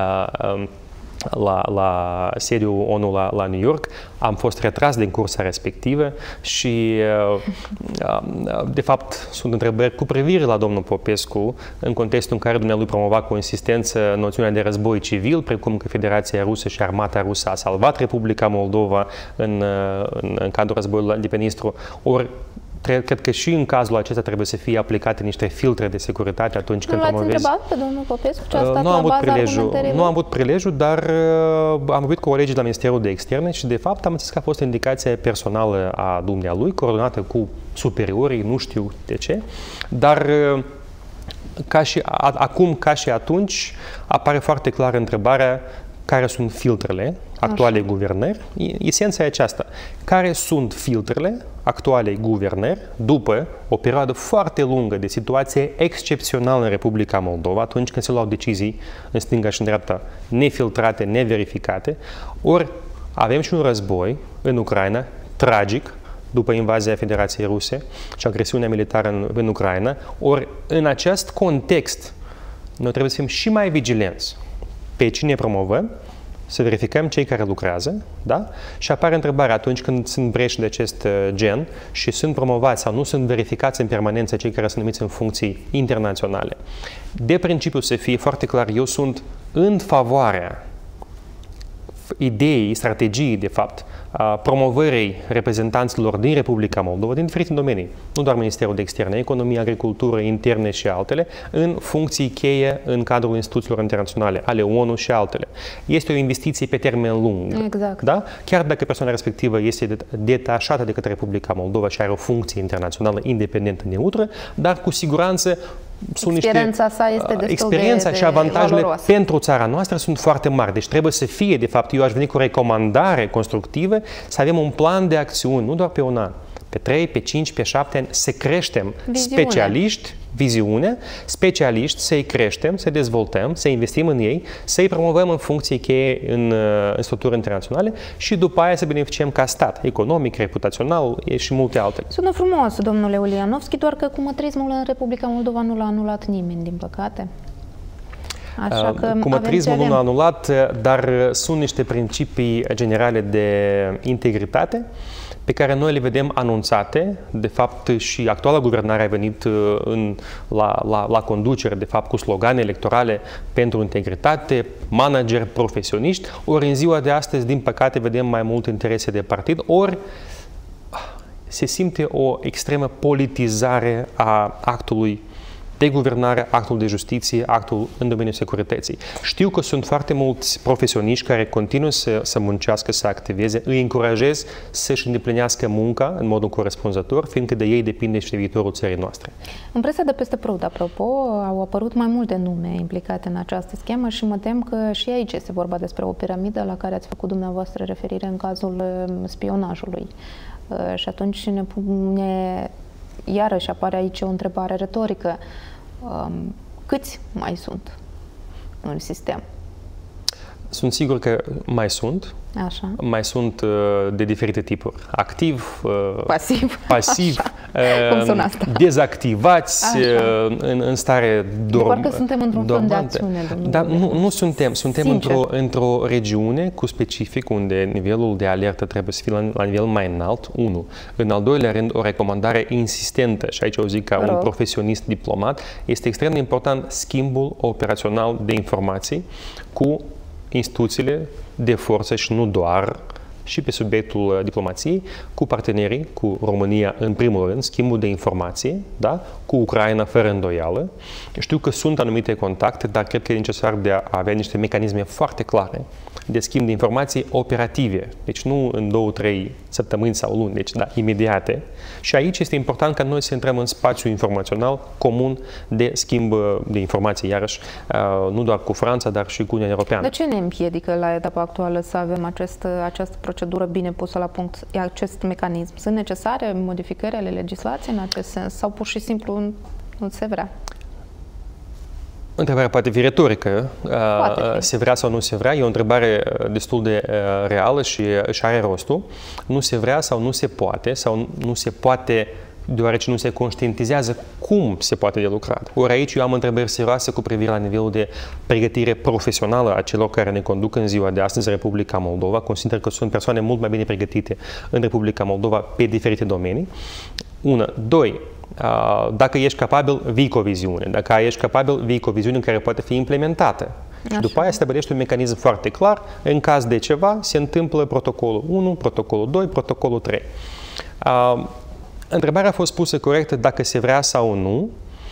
la sediul ONU la New York, am fost retras din cursa respectivă și, de fapt, sunt întrebări cu privire la domnul Popescu în contextul în care dumnealui promova cu insistență noțiunea de război civil, precum că Federația Rusă și Armata Rusă a salvat Republica Moldova în cadrul războiului de pe Nistru. Ori cred că și în cazul acesta trebuie să fie aplicate niște filtre de securitate atunci când promovezi. Nu l-ați întrebat pe domnul Popescu ce a stat Nu la baza argumentării? Nu am avut prilejul, dar am vorbit cu colegii de la Ministerul de Externe și, de fapt, am înțeles că a fost o indicație personală a dumnealui, coordonată cu superiorii, nu știu de ce, dar acum, ca și atunci, apare foarte clar întrebarea care sunt filtrele actualei guvernări. Esența e aceasta. Care sunt filtrele actualei guvernări după o perioadă foarte lungă de situație excepțională în Republica Moldova, atunci când se luau decizii în stânga și în dreapta nefiltrate, neverificate, ori avem și un război în Ucraina, tragic, după invazia Federației Ruse și agresiunea militară în Ucraina, ori în acest context noi trebuie să fim și mai vigilenți pe cine promovăm să verificăm cei care lucrează, da? Și apare întrebarea atunci când sunt breși de acest gen și sunt promovați sau nu sunt verificați în permanență cei care sunt numiți în funcții internaționale. De principiu să fie foarte clar, eu sunt în favoarea ideii, strategiei, de fapt, a promovării reprezentanților din Republica Moldova, din diferite domenii, nu doar Ministerul de Externe, Economie, Agricultură, Interne și altele, în funcții cheie în cadrul instituțiilor internaționale, ale ONU și altele. Este o investiție pe termen lung. Exact. Da? Chiar dacă persoana respectivă este detașată de către Republica Moldova și are o funcție internațională independentă, neutră, dar cu siguranță experiența sa este destul experiența de și avantajele valoroasă pentru țara noastră sunt foarte mari. Deci trebuie să fie, de fapt, eu aș veni cu o recomandare constructivă, să avem un plan de acțiuni, nu doar pe un an, pe 3, pe 5, pe 7 ani, să creștem specialiști, viziune, specialiști, să-i creștem, să-i dezvoltăm, să investim în ei, să-i promovăm în funcții cheie în structuri internaționale și după aia să beneficiem ca stat, economic, reputațional și multe altele. Sună frumos, domnule Ulianovski, doar că cumătrismul în Republica Moldova nu l-a anulat nimeni, din păcate. Așa că cumătrismul nu l-a anulat, dar sunt niște principii generale de integritate pe care noi le vedem anunțate. De fapt, și actuala guvernare a venit la conducere, de fapt, cu slogane electorale pentru integritate, manageri profesioniști, ori în ziua de astăzi, din păcate, vedem mai mult interese de partid, ori se simte o extremă politizare a actului de guvernare, actul de justiție, actul în domeniul securității. Știu că sunt foarte mulți profesioniști care continuă să muncească, să activeze, îi încurajez să-și îndeplinească munca în modul corespunzător, fiindcă de ei depinde și de viitorul țării noastre. În presa de peste Prut, apropo, au apărut mai multe nume implicate în această schemă și mă tem că și aici este vorba despre o piramidă la care ați făcut dumneavoastră referire în cazul spionajului. Și atunci iarăși apare aici o întrebare retorică. Câți mai sunt în sistem? Sunt sigur că mai sunt. Așa. Mai sunt de diferite tipuri. Activ, pasiv Cum sună asta? Dezactivați, în stare dormantă. Parcă suntem într-un fel de acțiune, domnule. Dar nu suntem. Suntem într-o regiune cu specific unde nivelul de alertă trebuie să fie la nivel mai înalt, unu. În al doilea rând, o recomandare insistentă, și aici o zic ca un profesionist diplomat, este extrem de important schimbul operațional de informații cu instituțiile de forță și nu doar, și pe subiectul diplomației, cu partenerii, cu România în primul rând, schimbul de informație, da? Cu Ucraina fără îndoială. Știu că sunt anumite contacte, dar cred că e necesar de a avea niște mecanisme foarte clare de schimb de informații operative, deci nu în 2-3 săptămâni sau luni, deci da, imediate. Și aici este important ca noi să intrăm în spațiu informațional comun de schimb de informații, iarăși, nu doar cu Franța, dar și cu Uniunea Europeană. De ce ne împiedică la etapa actuală să avem această procedură bine pusă la punct, acest mecanism? Sunt necesare modificări ale legislației în acest sens sau pur și simplu nu se vrea? Întrebarea poate fi retorică, se vrea sau nu se vrea, e o întrebare destul de reală și își are rostul. Nu se vrea sau nu se poate, sau nu se poate deoarece nu se conștientizează cum se poate de lucrat. Ori aici eu am întrebări serioase cu privire la nivelul de pregătire profesională a celor care ne conduc în ziua de astăzi Republica Moldova. Consider că sunt persoane mult mai bine pregătite în Republica Moldova pe diferite domenii. 1. 2. Dacă ești capabil, vii cu o viziune. Dacă ești capabil, vii cu o viziune care poate fi implementată. Și după aia se stabilește un mecanism foarte clar. În caz de ceva, se întâmplă protocolul 1, protocolul 2, protocolul 3. Întrebarea a fost pusă corectă dacă se vrea sau nu.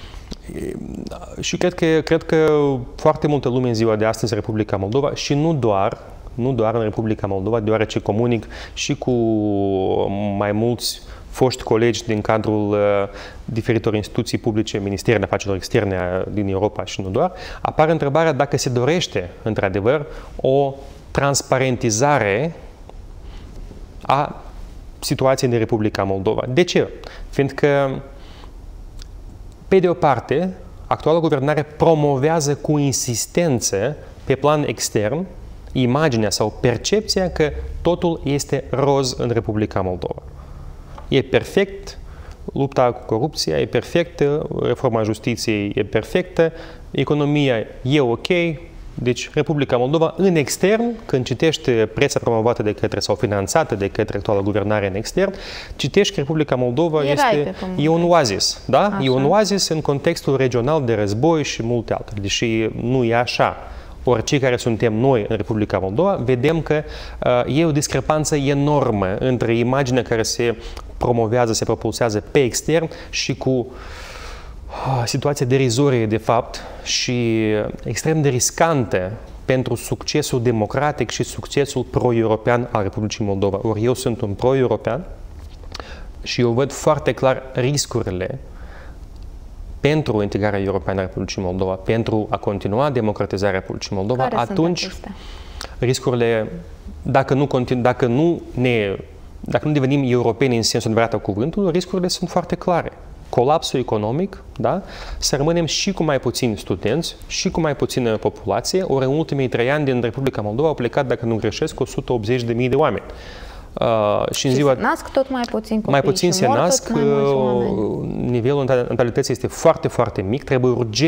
Și cred că foarte multă lume în ziua de astăzi în Republica Moldova și nu doar în Republica Moldova, deoarece comunic și cu mai mulți foști colegi din cadrul diferitor instituții publice, Ministerul Afacerilor Externe din Europa și nu doar, apare întrebarea dacă se dorește, într-adevăr, o transparentizare a situației din Republica Moldova. De ce? Fiindcă, pe de o parte, actuala guvernare promovează cu insistență pe plan extern imaginea sau percepția că totul este roz în Republica Moldova. E perfect, lupta cu corupția e perfectă, reforma justiției e perfectă, economia e ok, Deci, Republica Moldova, în extern, când citești presa promovată de către sau finanțată de către actuala guvernare în extern, citești că Republica Moldova e un oazis. Da? Așa. E un oazis în contextul regional de război și multe altele. Deși nu e așa. Ori cei care suntem noi în Republica Moldova, vedem că e o discrepanță enormă între imaginea care se promovează, se propulsează pe extern și cu situația derizorie, de fapt, și extrem de riscantă pentru succesul democratic și succesul pro-european al Republicii Moldova. Ori eu sunt un pro-european și eu văd foarte clar riscurile pentru integrarea europeană a Republicii Moldova, pentru a continua democratizarea Republicii Moldova. Care atunci riscurile, dacă nu devenim europeni în sensul adevărat al cuvântului, riscurile sunt foarte clare. Colapsul economic, da? Să rămânem și cu mai puțini studenți și cu mai puțină populație, ori în ultimii 3 ani din Republica Moldova au plecat, dacă nu greșesc, 180.000 de oameni. Și în ziua nasc tot mai puțin copii. Mai puțin se nasc, nivelul natalității este foarte, foarte mic. Trebuie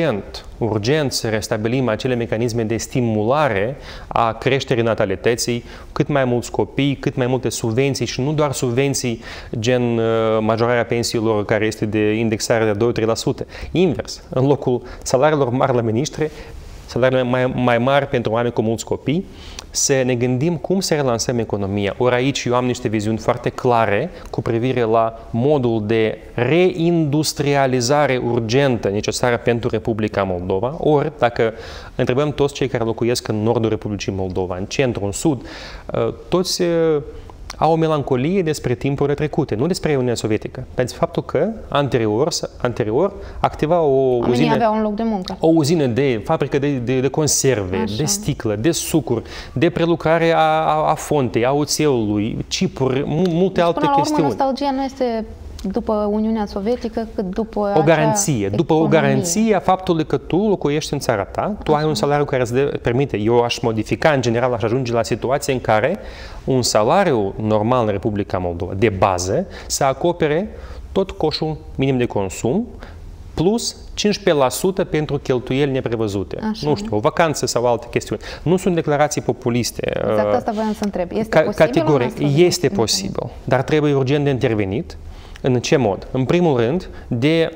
urgent să restabilim acele mecanisme de stimulare a creșterii natalității, cât mai mulți copii, cât mai multe subvenții și nu doar subvenții gen majorarea pensiilor care este de indexare de 2-3%. Invers, în locul salariilor mari la miniștri, salariile mai mari pentru oameni cu mulți copii, să ne gândim cum să relansăm economia. Ori aici eu am niște viziuni foarte clare cu privire la modul de reindustrializare urgentă necesară pentru Republica Moldova. Ori, dacă întrebăm toți cei care locuiesc în nordul Republicii Moldova, în centru, în sud, toți au o melancolie despre timpurile trecute, nu despre Uniunea Sovietică. Pentru faptul că anterior activa oamenii aveau un loc de muncă. O uzină de fabrică de conserve, așa, de sticlă, de sucuri, de prelucrare a fontei, a oțelului, chipuri, multe alte chestiuni. Până la urmă, nostalgia nu este după Uniunea Sovietică, cât după o garanție. După o garanție a faptului că tu locuiești în țara ta, tu ai un salariu care îți permite. Eu aș modifica, în general, aș ajunge la situație în care un salariu normal în Republica Moldova, de bază, să acopere tot coșul minim de consum, plus 15% pentru cheltuieli neprevăzute. Așa. Nu știu, o vacanță sau alte chestiuni. Nu sunt declarații populiste. Exact asta voiam să întreb. Este posibil? Categoric, este posibil, dar trebuie urgent de intervenit. În ce mod? În primul rând, de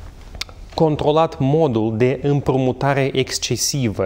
controlat modul de împrumutare excesivă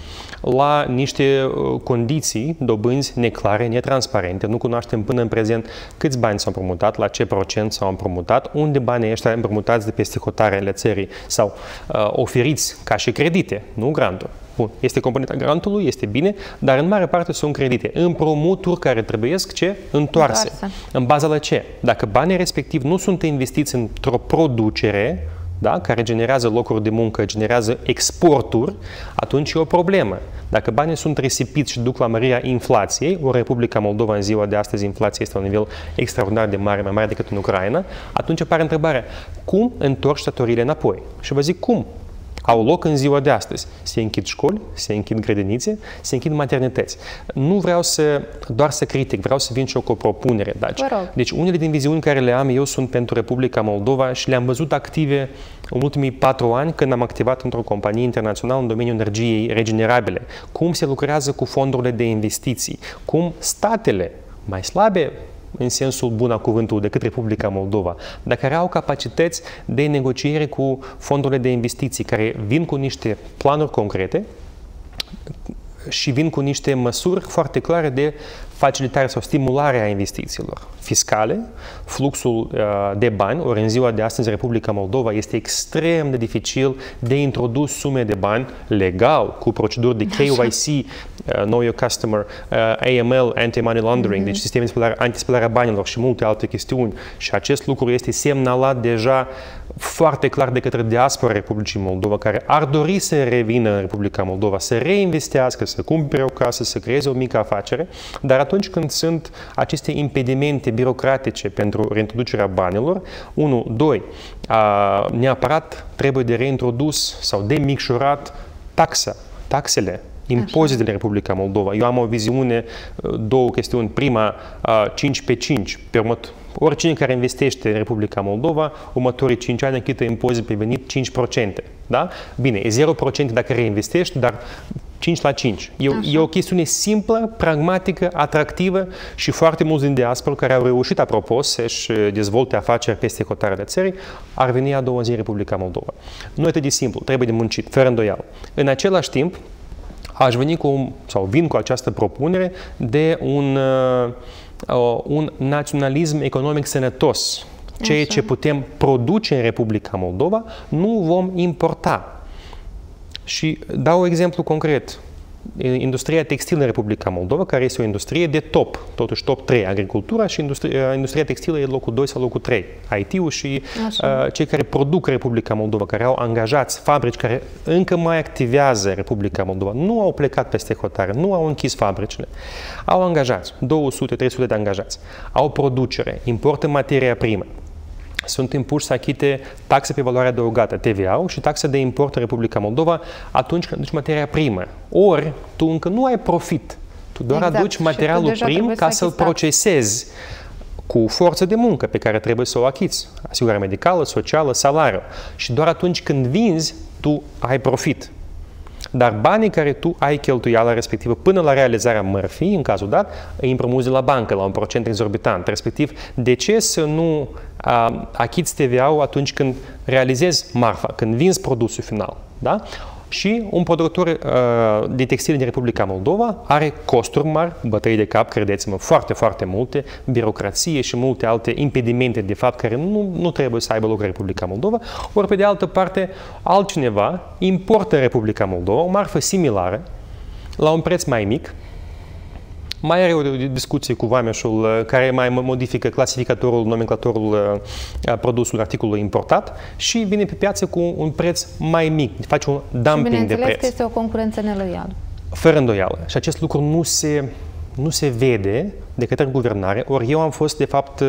la niște condiții, dobânzi neclare, netransparente. Nu cunoaștem până în prezent câți bani s-au împrumutat, la ce procent s-au împrumutat, unde banii ăștia împrumutați de peste hotarele țării sau oferiți ca și credite, nu granturi. Bun, este componenta grantului, este bine, dar în mare parte sunt credite. Împrumuturi care trebuiesc ce? Întoarse. În baza la ce? Dacă banii respectivi nu sunt investiți într-o producere, da, care generează locuri de muncă, generează exporturi, atunci e o problemă. Dacă banii sunt risipiți și duc la mărirea inflației, o Republica Moldova în ziua de astăzi inflația este la un nivel extraordinar de mare, mai mare decât în Ucraina, atunci apare întrebarea, cum întorci datoriile înapoi? Și vă zic cum. Au loc în ziua de astăzi. Se închid școli, se închid grădinițe, se închid maternități. Nu vreau doar să critic, vreau să vin și eu cu o propunere. Deci unele din viziuni care le am eu sunt pentru Republica Moldova și le-am văzut active în ultimii 4 ani când am activat într-o companie internațională în domeniul energiei regenerabile. Cum se lucrează cu fondurile de investiții, cum statele mai slabe, în sensul bun al cuvântului, decât Republica Moldova, dar care au capacități de negociere cu fondurile de investiții, care vin cu niște planuri concrete și vin cu niște măsuri foarte clare de facilitare sau stimulare a investițiilor fiscale, fluxul de bani, ori în ziua de astăzi Republica Moldova este extrem de dificil de introdus sume de bani legal, cu proceduri de KYC, Know Your Customer, AML, Anti-Money Laundering, deci sisteme antispălarea banilor și multe alte chestiuni. Și acest lucru este semnalat deja foarte clar de către diaspora Republicii Moldova, care ar dori să revină în Republica Moldova, să reinvestească, să cumpere o casă, să creeze o mică afacere, dar atunci când sunt aceste impedimente birocratice pentru reintroducerea banilor, 1, 2, neapărat trebuie de reintrodus sau de micșorat taxele, impozitele în Republica Moldova. Eu am o viziune, 2 chestiuni. Prima, 5 pe 5, pe oricine care investește în Republica Moldova, următorii 5 ani achită impozit pe venit 5%. Da? Bine, e 0% dacă reinvestești, dar 5 la 5. E o chestiune simplă, pragmatică, atractivă și foarte mulți din diaspora care au reușit, apropo, să-și dezvolte afaceri peste hotărârea țării, ar veni a doua zi în Republica Moldova. Nu e atât de simplu, trebuie de muncit, fără îndoială. În același timp, aș veni vin cu această propunere de un naționalism economic sănătos. Ceea ce putem produce în Republica Moldova, nu vom importa. Și dau un exemplu concret. Industria textilă în Republica Moldova, care este o industrie de top, totuși top 3, agricultura, și industria textilă e locul 2 sau locul 3, IT-ul și cei care produc Republica Moldova, care au angajați, fabrici care încă mai activează Republica Moldova, nu au plecat peste hotare, nu au închis fabricile, au angajați, 200-300 de angajați, au producere, importă materia primă, sunt impuși să achite taxe pe valoare adăugată, TVA-ul, și taxe de import în Republica Moldova atunci când aduci materia primă. Ori, tu încă nu ai profit. Tu doar aduci materialul prim ca să-l procesezi cu forță de muncă pe care trebuie să o achiți. Asigurarea medicală, socială, salariu. Și doar atunci când vinzi, tu ai profit. Dar banii care tu ai cheltuiala respectivă până la realizarea mărfii, în cazul dat, îi împrumuți de la bancă la un procent exorbitant. Respectiv, de ce să nu achiți TVA-ul atunci când realizezi marfa, când vinzi produsul final? Da? Și un producător de textile din Republica Moldova are costuri mari, bătăi de cap, credeți-mă, foarte, foarte multe, birocrație și multe alte impedimente, de fapt, care nu trebuie să aibă loc în Republica Moldova. Ori, pe de altă parte, altcineva importă în Republica Moldova o marfă similară, la un preț mai mic, mai are o discuție cu vameșul care mai modifică clasificatorul, nomenclatorul produsului, articolului importat și vine pe piață cu un preț mai mic, face un dumping de preț. Că este o concurență neloială. Fără îndoială. Și acest lucru nu se vede de către guvernare, ori eu am fost, de fapt,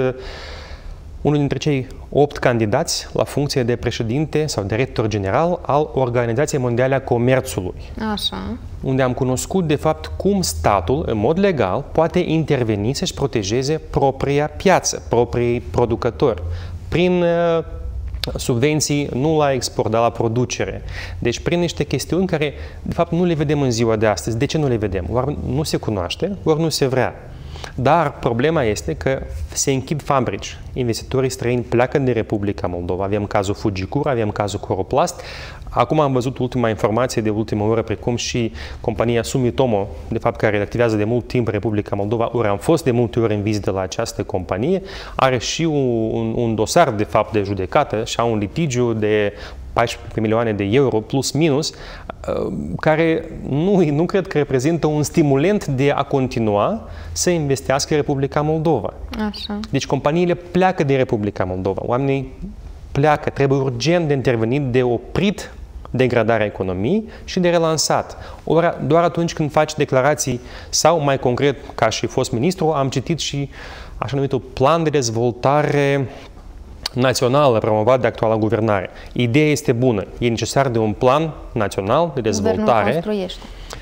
unul dintre cei 8 candidați la funcție de președinte sau director general al Organizației Mondiale a Comerțului. Așa. Unde am cunoscut, de fapt, cum statul, în mod legal, poate interveni să-și protejeze propria piață, proprii producători, prin subvenții nu la export, dar la producere. Deci prin niște chestiuni care, de fapt, nu le vedem în ziua de astăzi. De ce nu le vedem? Ori nu se cunoaște, ori nu se vrea. Dar problema este că se închid fabrici. Investitorii străini pleacă din Republica Moldova. Avem cazul Fugicur, avem cazul Coroplast. Acum am văzut ultima informație de ultimă oră, precum și compania Sumitomo, de fapt, care activează de mult timp în Republica Moldova, ori am fost de multe ori în vizită la această companie, are și un dosar, de fapt, de judecată și un litigiu de 14 milioane de euro plus minus, care nu cred că reprezintă un stimulent de a continua să investească în Republica Moldova. Așa. Deci companiile pleacă din Republica Moldova. Oamenii pleacă. Trebuie urgent de intervenit, de oprit degradarea economiei și de relansat. Ori doar atunci când faci declarații sau, mai concret, ca și fost ministru, am citit și așa numitul plan de dezvoltare națională promovat de actuala guvernare. Ideea este bună. E necesar de un plan național de dezvoltare. Guvernul construiește.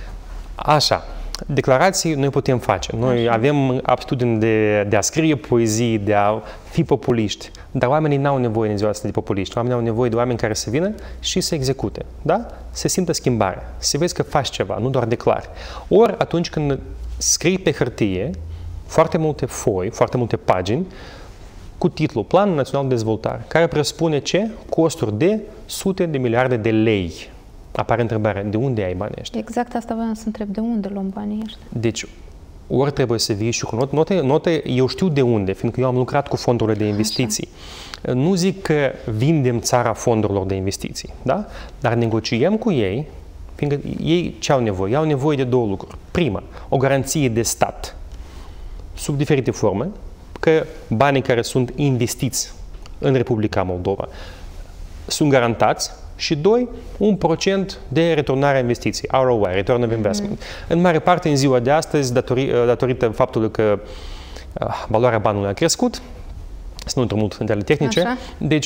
Așa. Declarații noi putem face. Noi avem aptitudini de a scrie poezii, de a fi populiști. Dar oamenii n-au nevoie în ziua asta de populiști. Oamenii au nevoie de oameni care să vină și să execute. Da? Se simtă schimbare. Se vezi că faci ceva, nu doar declari. Ori atunci când scrii pe hârtie foarte multe foi, foarte multe pagini, cu titlul Plan Național de Dezvoltare, care presupune ce? Costuri de sute de miliarde de lei. Apare întrebarea, de unde ai banii ăștia? Exact asta vreau să întreb, de unde luăm banii ăștia? Deci, ori trebuie să vii și cu note, eu știu de unde, fiindcă eu am lucrat cu fondurile de investiții. Așa. Nu zic că vindem țara fondurilor de investiții, da? Dar negociem cu ei, fiindcă ei ce au nevoie? Ei au nevoie de două lucruri. Prima, o garanție de stat, sub diferite forme, că banii care sunt investiți în Republica Moldova sunt garantați și, doi, 1% de returnare a investiției, ROI, Return of Investment. În mare parte, în ziua de astăzi, datorită faptului că valoarea banului a crescut, să nu intră mult în detaliile tehnice, așa. Deci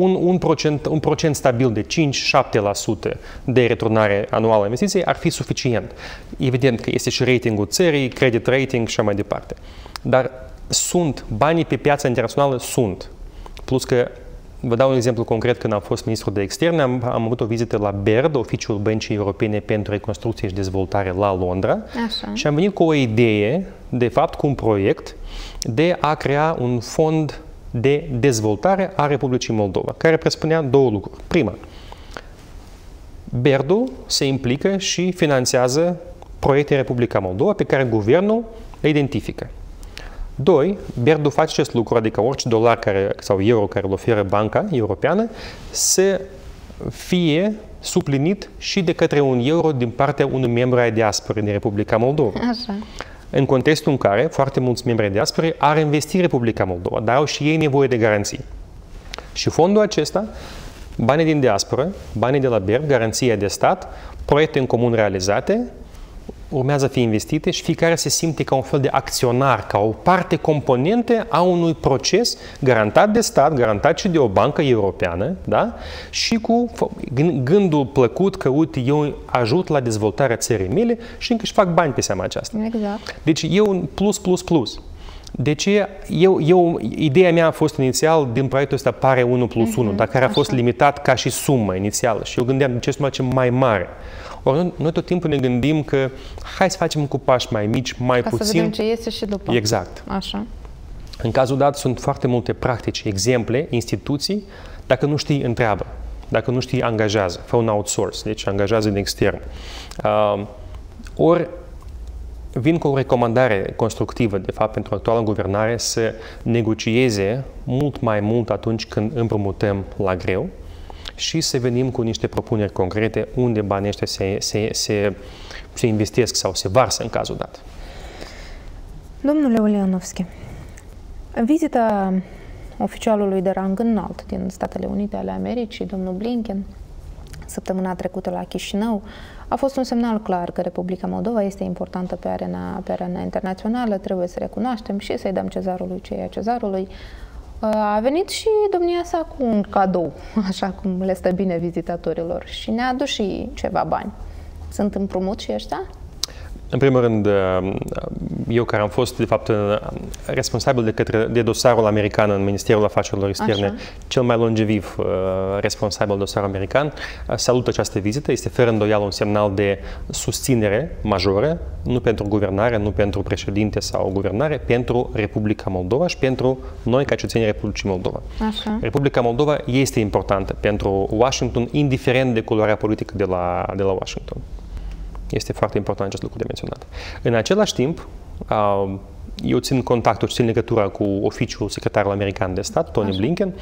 un procent stabil de 5-7% de returnare anuală a investiției ar fi suficient. Evident că este și ratingul țării, credit rating și așa mai departe. Dar banii pe piața internațională sunt. Plus că Vă dau un exemplu concret. Când am fost ministru de externe, am avut o vizită la BERD, Oficiul Băncii Europene pentru Reconstrucție și Dezvoltare la Londra. Așa. Și am venit cu o idee, de fapt cu un proiect de a crea un fond de dezvoltare a Republicii Moldova, care presupunea două lucruri. Prima, BERD-ul se implică și finanțează proiecte în Republica Moldova pe care guvernul le identifică. Doi, BERD-ul face acest lucru, adică orice dolar sau euro care îl oferă Banca Europeană să fie suplinit și de către un euro din partea unui membru ai diasporei din Republica Moldova. Așa. În contextul în care foarte mulți membri ai diasporei ar investi în Republica Moldova, dar au și ei nevoie de garanții. Și fondul acesta, banii din diasporă, banii de la BERD, garanția de stat, proiecte în comun realizate, urmează să fie investite și fiecare se simte ca un fel de acționar, ca o parte componentă a unui proces garantat de stat, garantat și de o bancă europeană, da? Și cu gândul plăcut că, uite, eu ajut la dezvoltarea țării mele și încă își fac bani pe seama aceasta. Exact. Deci e un plus. De ce? Ideea mea a fost inițial, din proiectul ăsta pare 1+1, dar care a fost limitat ca și sumă inițială. Și eu gândeam, de ce să nu facem mai mare? Ori noi tot timpul ne gândim că hai să facem cu pași mai mici, mai puțin. Să vedem ce iese și după. Exact. Așa. În cazul dat sunt foarte multe practici, exemple, instituții, dacă nu știi, întreabă. Dacă nu știi, angajează. Fă un outsource, deci angajează din extern. Ori vin cu o recomandare constructivă, de fapt, pentru actuala guvernare să negocieze mult mai mult atunci când împrumutăm la greu și să venim cu niște propuneri concrete unde banii ăștia se investesc sau se varsă în cazul dat. Domnule Ulianovski, vizita oficialului de rang înalt din Statele Unite ale Americii, domnul Blinken, săptămâna trecută la Chișinău, a fost un semnal clar că Republica Moldova este importantă pe arena internațională, trebuie să recunoaștem și să-i dăm cezarului ce e cezarului. A venit și domnia sa cu un cadou, așa cum le stă bine vizitatorilor, și ne-a adus și ceva bani. Sunt împrumut și ăștia? În primul rând, eu care am fost, de fapt, responsabil de dosarul american în Ministerul Afacerilor Externe, așa, cel mai longeviv responsabil dosarul american, salut această vizită. Este fără îndoială un semnal de susținere majoră, nu pentru guvernare, nu pentru președinte sau guvernare, pentru Republica Moldova și pentru noi, ca cetățenii Republicii Moldova. Așa. Republica Moldova este importantă pentru Washington, indiferent de culoarea politică de la Washington. Este foarte important acest lucru de menționat. În același timp, eu țin contactul și țin legătura cu oficiul secretarul american de stat, Tony Blinken,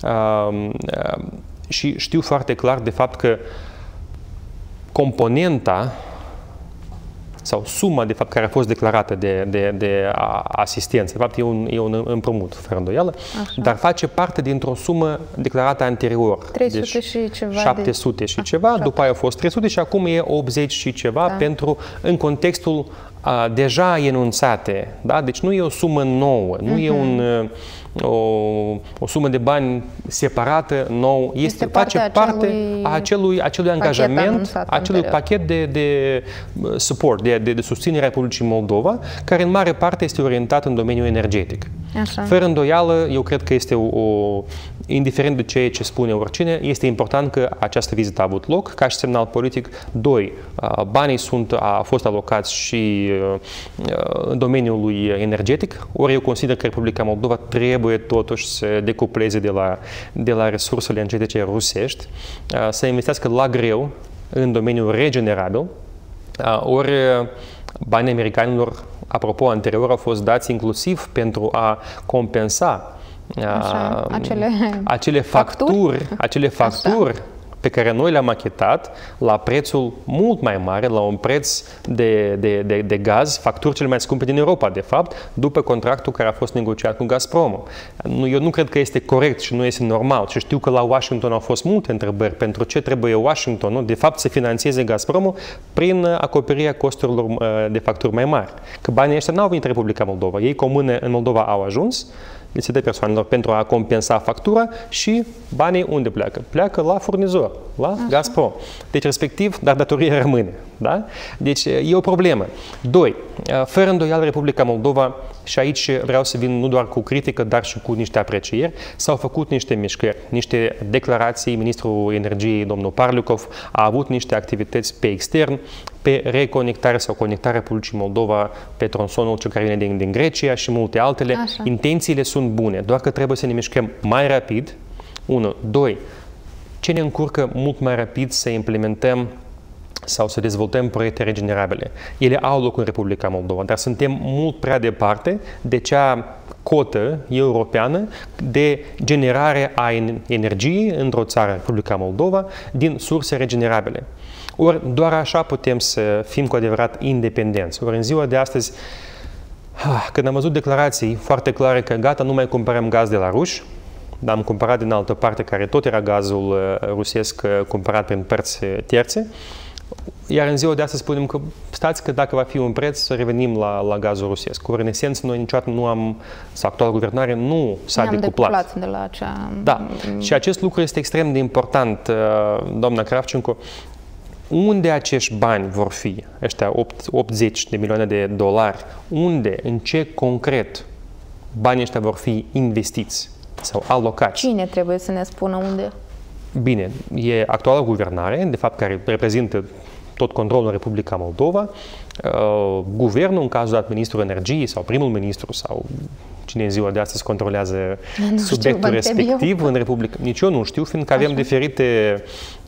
și știu foarte clar de fapt că componenta sau suma, de fapt, care a fost declarată de asistență, de fapt, e un împrumut, fără îndoială, dar face parte dintr-o sumă declarată anterior. 300 deci, și ceva. 700 și ceva, după aia a fost 300 și acum e 80 și ceva, pentru, în contextul deja enunțate. Da? Deci nu e o sumă nouă, nu e o sumă de bani separată, nou, face parte a acelui angajament, acelui pachet de support, de susținere a Republicii Moldova, care în mare parte este orientat în domeniul energetic. Așa. Fără îndoială, eu cred că este indiferent de ceea ce spune oricine, este important că această vizită a avut loc ca și semnal politic. Doi, banii au fost alocați și în domeniul energetic, ori eu consider că Republica Moldova trebuie totuși să decupleze de la resursele energetice rusești, să investească la greu în domeniul regenerabil, ori banii americanilor, apropo, anterior au fost dați inclusiv pentru a compensa acele facturi pe care noi le-am achitat la prețul mult mai mare, la un preț de gaz, facturi cele mai scumpe din Europa, de fapt, după contractul care a fost negociat cu Gazprom. Eu nu cred că este corect și nu este normal. Și știu că la Washington au fost multe întrebări pentru ce trebuie Washington, de fapt, să finanțeze Gazpromul prin acoperirea costurilor de facturi mai mari. Că banii ăștia n-au venit în Republica Moldova. Ei comune în Moldova au ajuns li se dă persoanelor pentru a compensa factura și banii unde pleacă? Pleacă la furnizor, la Gazprom. Deci, respectiv, dar datoria rămâne. Da? Deci, e o problemă. 2. Fără îndoială, Republica Moldova, și aici vreau să vin nu doar cu critică, dar și cu niște aprecieri, s-au făcut niște mișcări, niște declarații. Ministrul Energiei, domnul Parliukov, a avut niște activități pe extern, pe reconectare sau conectarea Republicii Moldova pe tronsonul cel care vine din Grecia și multe altele. Așa. Intențiile sunt bune, doar că trebuie să ne mișcăm mai rapid. 1. 2. Ce ne încurcă mult mai rapid să implementăm sau să dezvoltăm proiecte regenerabile. Ele au loc în Republica Moldova, dar suntem mult prea departe de cea cotă europeană de generare a energiei într-o țară, Republica Moldova, din surse regenerabile. Ori doar așa putem să fim cu adevărat independenți. Ori în ziua de astăzi, când am văzut declarații foarte clare că gata, nu mai cumpărăm gaz de la ruși, dar am cumpărat din altă parte, care tot era gazul rusesc cumpărat prin părți terțe, iar în ziua de astăzi spunem că stați că dacă va fi un preț să revenim la gazul rusesc. Ori în esență noi niciodată nu am, sau actuala guvernare nu s-a decuplat. De la acea... Da, și acest lucru este extrem de important, doamna Kravchenko. Unde acești bani vor fi, ăștia 80 de milioane de dolari, unde, în ce concret banii ăștia vor fi investiți sau alocați? Cine trebuie să ne spună unde? Bine, e actuala guvernare, de fapt, care reprezintă tot controlul în Republica Moldova, guvernul, în cazul dat ministrul energiei sau primul ministru sau cine în ziua de astăzi controlează subiectul respectiv în Republica. Nici eu nu știu, fiindcă avem diferite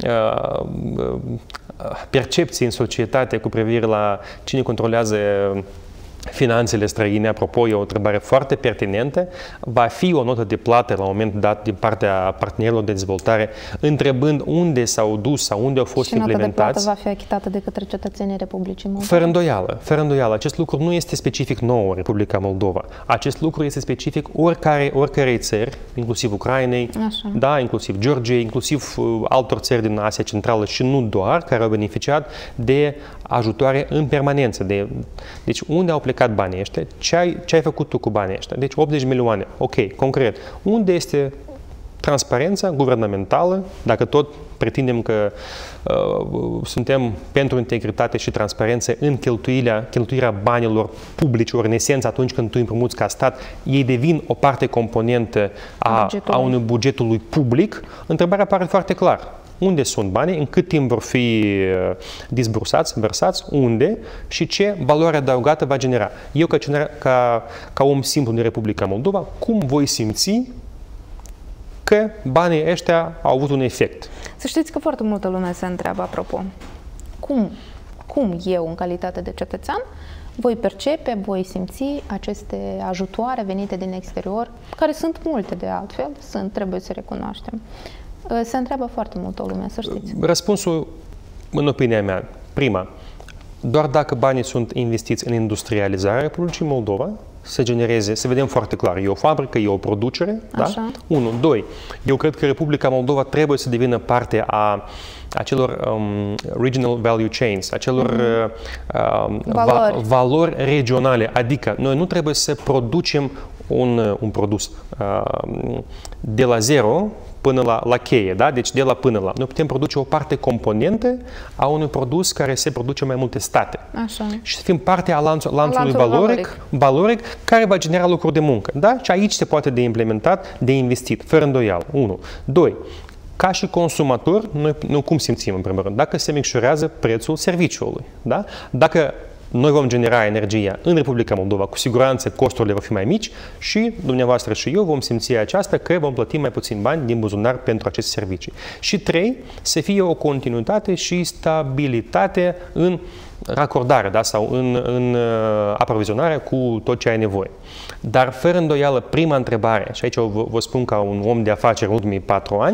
percepții în societate cu privire la cine controlează finanțele străine. Apropo, e o întrebare foarte pertinentă. Va fi o notă de plată la un moment dat din partea partenerilor de dezvoltare, întrebând unde s-au dus sau unde au fost implementați. Și nota de plată va fi achitată de către cetățenii Republicii Moldova? Fără îndoială. Acest lucru nu este specific nouă Republica Moldova. Acest lucru este specific oricărei țări, inclusiv Ucrainei, da, inclusiv Georgiei, inclusiv altor țări din Asia Centrală și nu doar, care au beneficiat de ajutoare în permanență. Deci unde au plecat banii ăștia? Ce ai făcut tu cu banii ăștia? Deci 80 milioane. Ok, concret. Unde este transparența guvernamentală, dacă tot pretindem că suntem pentru integritate și transparență în cheltuirea banilor publici, ori în esență atunci când tu împrumuți ca stat, ei devin o parte componentă a unui bugetului public, întrebarea pare foarte clar. Unde sunt banii, în cât timp vor fi disbursați, versați, unde și ce valoare adăugată va genera. Eu, ca om simplu din Republica Moldova, cum voi simți că banii ăștia au avut un efect? Să știți că foarte multă lume se întreabă, apropo, cum eu, în calitate de cetățean, voi percepe, voi simți aceste ajutoare venite din exterior, care sunt multe de altfel, trebuie să recunoaștem. Se întreabă foarte mult o lume, să știți. Răspunsul, în opinia mea, prima, doar dacă banii sunt investiți în industrializarea Republicii Moldova, să genereze, să vedem foarte clar, e o fabrică, e o producere, da? 1. 2. Eu cred că Republica Moldova trebuie să devină parte a acelor regional value chains, acelor valori regionale, adică noi nu trebuie să producem un produs de la zero până la cheie, da? Deci de la până la. Noi putem produce o parte componentă a unui produs care se produce în mai multe state. Așa. Și să fim parte a lanțului valoric care va genera locuri de muncă. Da? Și aici se poate de implementat, de investit, fără îndoială. 1. 2. Ca și consumator, noi cum simțim în primul rând? Dacă se micșorează prețul serviciului. Da? Dacă noi vom genera energia în Republica Moldova, cu siguranță costurile vor fi mai mici și dumneavoastră și eu vom simți aceasta că vom plăti mai puțin bani din buzunar pentru aceste servicii. Și 3, să fie o continuitate și stabilitate în racordare, da? Sau în aprovizionare cu tot ce ai nevoie. Dar fără îndoială, prima întrebare, și aici vă spun ca un om de afaceri în ultimii 4 ani,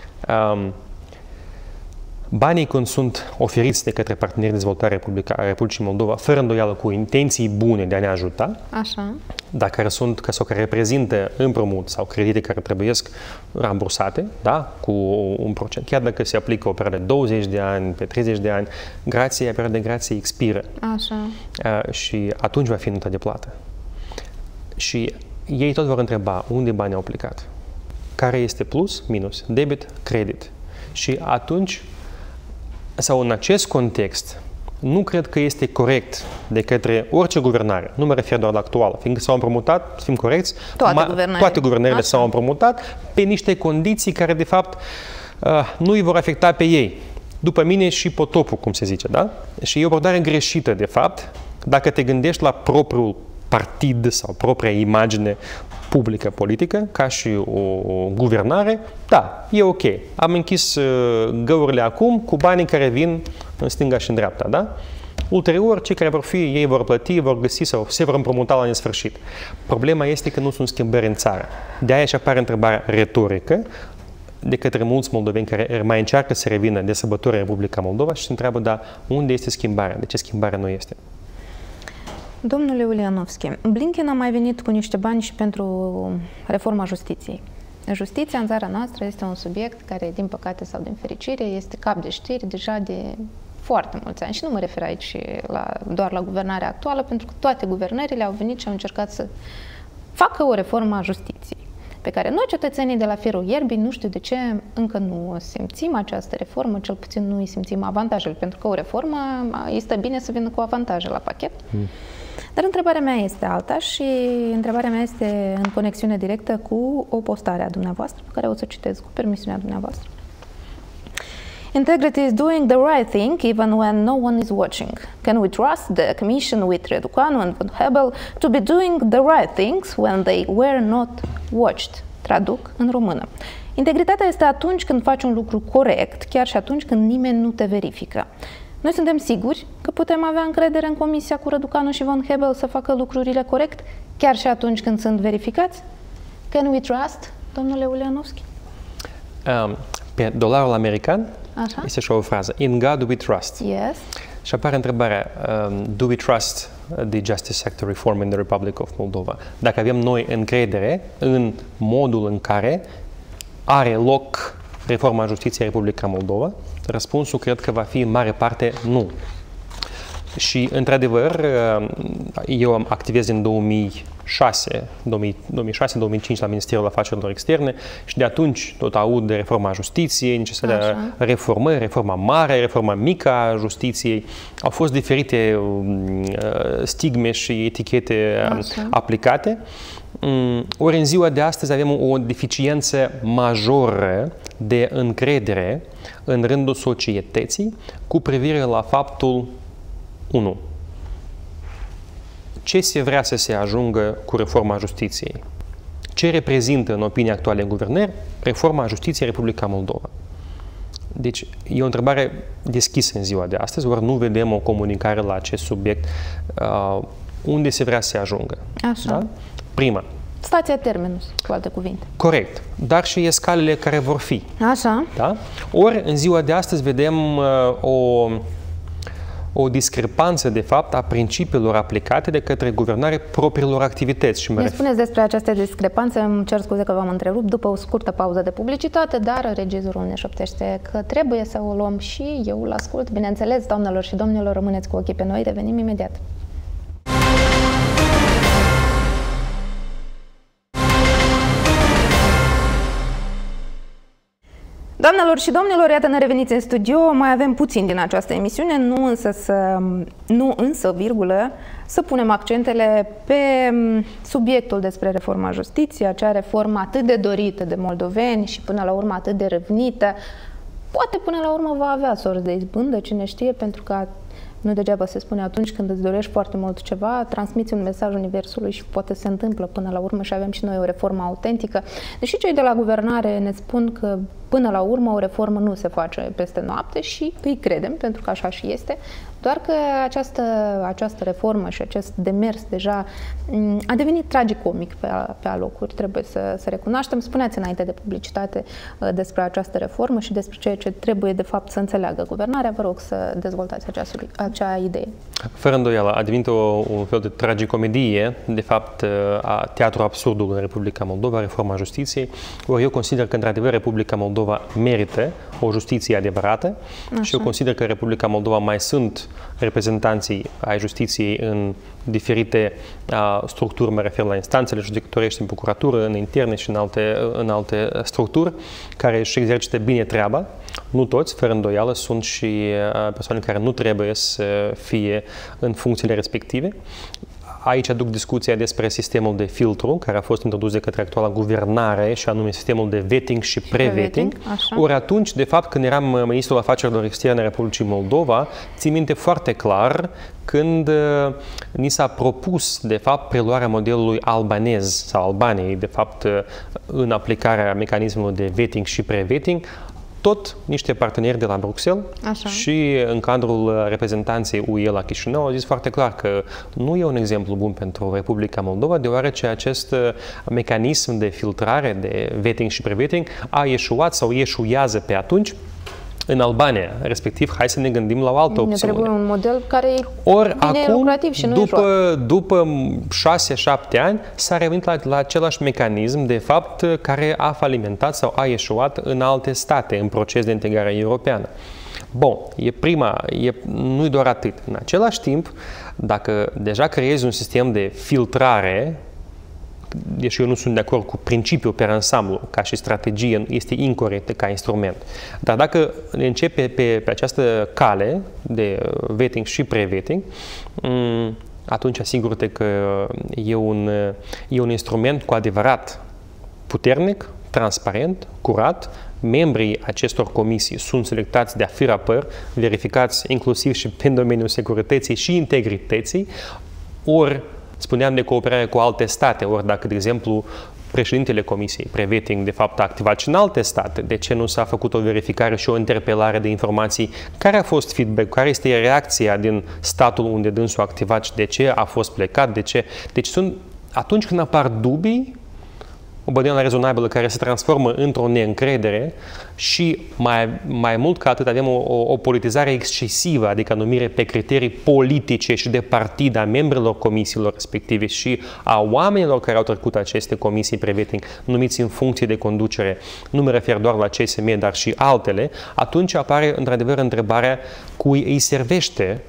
banii când sunt oferiți de către partenerii de dezvoltare a Republicii Moldova, fără îndoială cu intenții bune de a ne ajuta, dar care sunt sau care reprezintă împrumut sau credite care trebuiesc rambursate, da, cu un procent, chiar dacă se aplică o perioadă de 20 de ani, pe 30 de ani, perioada de grație expiră. Și atunci va fi nota de plată. Și ei tot vor întreba unde banii au plecat. Care este plus, minus, debit, credit. Și atunci, sau în acest context, nu cred că este corect de către orice guvernare, nu mă refer doar la actuală, fiindcă s-au împrumutat, să fim corecți, toate guvernările s-au împrumutat pe niște condiții care, de fapt, nu îi vor afecta pe ei. După mine și potopul, cum se zice, da? Și e o abordare greșită, de fapt, dacă te gândești la propriul partid sau propria imagine publică, politică, ca și o guvernare, da, e ok. Am închis găurile acum cu banii care vin în stânga și în dreapta, da? Ulterior, cei care vor fi, ei vor plăti, vor găsi sau se vor împrumuta la nesfârșit. Problema este că nu sunt schimbări în țară. De aia și apare întrebarea retorică de către mulți moldoveni care mai încearcă să revină de sărbători în Republica Moldova și se întreabă, da, unde este schimbarea? De ce schimbarea nu este? Domnule Ulianovski, Blinken a mai venit cu niște bani și pentru reforma justiției. Justiția în țara noastră este un subiect care, din păcate sau din fericire, este cap de știri deja de foarte mulți ani. Și nu mă refer aici doar la guvernarea actuală, pentru că toate guvernările au venit și au încercat să facă o reformă a justiției, pe care noi, cetățenii de la firul ierbii, nu știu de ce încă nu simțim această reformă, cel puțin nu îi simțim avantajele, pentru că o reformă este bine să vină cu avantaje la pachet. Dar întrebarea mea este alta și întrebarea mea este în conexiune directă cu o postare a dumneavoastră, pe care o să citez cu permisiunea dumneavoastră. Integrity is doing the right thing even when no one is watching. Can we trust the Commission with Răducanu and Von Hebel to be doing the right things when they were not watched? Traduc în română. Integritatea este atunci când faci un lucru corect, chiar și atunci când nimeni nu te verifică. Noi suntem siguri că putem avea încredere în Comisia cu Răducanu și Von Hebel să facă lucrurile corect, chiar și atunci când sunt verificați? Can we trust, domnule Ulianovski? Pe dolarul american este și o frază. In God we trust. Yes. Și apare întrebarea, do we trust the justice sector reform in the Republic of Moldova? Dacă avem noi încredere în modul în care are loc reforma justiției în Republica Moldova, răspunsul cred că va fi în mare parte nu. Și, într-adevăr, eu activez în 2006-2005 la Ministerul Afacerilor Externe și de atunci tot aud de reforma justiției, necesitatea reformări, reforma mare, reforma mică a justiției. Au fost diferite stigme și etichete aplicate. Ori în ziua de astăzi avem o deficiență majoră de încredere în rândul societății cu privire la faptul 1. Ce se vrea să se ajungă cu reforma justiției? Ce reprezintă, în opinia actuală guvernări, reforma justiției Republica Moldova? Deci, e o întrebare deschisă în ziua de astăzi, ori nu vedem o comunicare la acest subiect. Unde se vrea să se ajungă? Așa. Da? Prima. Stația terminus, cu alte cuvinte. Corect. Dar și escalele care vor fi. Așa. Da? Ori, în ziua de astăzi vedem o discrepanță, de fapt, a principiilor aplicate de către guvernare propriilor activități. Ne spuneți despre această discrepanță, îmi cer scuze că v-am întrerupt, după o scurtă pauză de publicitate, dar regizorul ne șoptește că trebuie să o luăm și eu îl ascult. Bineînțeles, doamnelor și domnilor, rămâneți cu ochii pe noi, revenim imediat. Doamnelor și domnilor, iată, ne reveniți în studio, mai avem puțin din această emisiune, nu însă, să punem accentele pe subiectul despre reforma justiției, acea reformă atât de dorită de moldoveni și până la urmă atât de răvnită. Poate până la urmă va avea sorți de izbândă, cine știe, pentru că nu degeaba se spune atunci când îți dorești foarte mult ceva, transmiți un mesaj universului și poate se întâmplă până la urmă și avem și noi o reformă autentică. Deși cei de la guvernare ne spun că până la urmă o reformă nu se face peste noapte și îi credem, pentru că așa și este, doar că această reformă și acest demers deja a devenit tragicomic pe alocuri, trebuie să recunoaștem. Spuneați înainte de publicitate despre această reformă și despre ceea ce trebuie de fapt să înțeleagă guvernarea. Vă rog să dezvoltați acea idee. Fără îndoială, a devenit un fel de tragicomedie, de fapt, a teatru absurdului în Republica Moldova, reforma justiției. Ori eu consider că, într-adevăr, Republica Moldova merită o justiție adevărată. Așa. Și eu consider că în Republica Moldova mai sunt reprezentanții ai justiției în diferite structuri, mă refer la instanțele judecătorești, în procuratură, în interne și în alte structuri, care își exercită bine treaba. Nu toți, fără îndoială, sunt și persoane care nu trebuie să fie în funcțiile respective. Aici aduc discuția despre sistemul de filtru, care a fost introdus de către actuala guvernare, și anume sistemul de vetting și pre-vetting. Ori atunci, de fapt, când eram ministrul afacerilor externe a Republicii Moldova, țin minte foarte clar când ni s-a propus, de fapt, preluarea modelului albanez sau Albaniei, de fapt, în aplicarea mecanismelor de vetting și pre-vetting, tot niște parteneri de la Bruxelles și în cadrul reprezentanței UE la Chișinău au zis foarte clar că nu e un exemplu bun pentru Republica Moldova, deoarece acest mecanism de filtrare, de vetting și pre-vetting a eșuat sau eșuează pe atunci în Albania, respectiv, hai să ne gândim la o altă opțiune. Ne trebuie un model care e bine lucrativ și nu după 6-7 ani, s-a revenit la același mecanism, de fapt, care a falimentat sau a eșuat în alte state în proces de integrare europeană. Bun, nu-i doar atât. În același timp, dacă deja creezi un sistem de filtrare, deși eu nu sunt de acord cu principiul pe ansamblu, ca și strategie, este incorect ca instrument. Dar dacă începe pe această cale de vetting și pre-vetting, atunci asigură-te că e un instrument cu adevărat puternic, transparent, curat. Membrii acestor comisii sunt selectați de-a fir apăr, verificați inclusiv și pe domeniul securității și integrității, ori spuneam de cooperare cu alte state, ori dacă, de exemplu, președintele Comisiei pre-vetting, de fapt, a activat și în alte state, de ce nu s-a făcut o verificare și o interpelare de informații? Care a fost feedback? Care este reacția din statul unde dânsul a activat și de ce a fost plecat? De ce? Deci atunci când apar dubii, o bănuială rezonabilă care se transformă într-o neîncredere și mai mult ca atât avem o politizare excesivă, adică numire pe criterii politice și de partid a membrilor comisiilor respective și a oamenilor care au trecut aceste comisii pre-vetting, numiți în funcție de conducere, nu mă refer doar la CSM, dar și altele, atunci apare într-adevăr întrebarea cui îi servește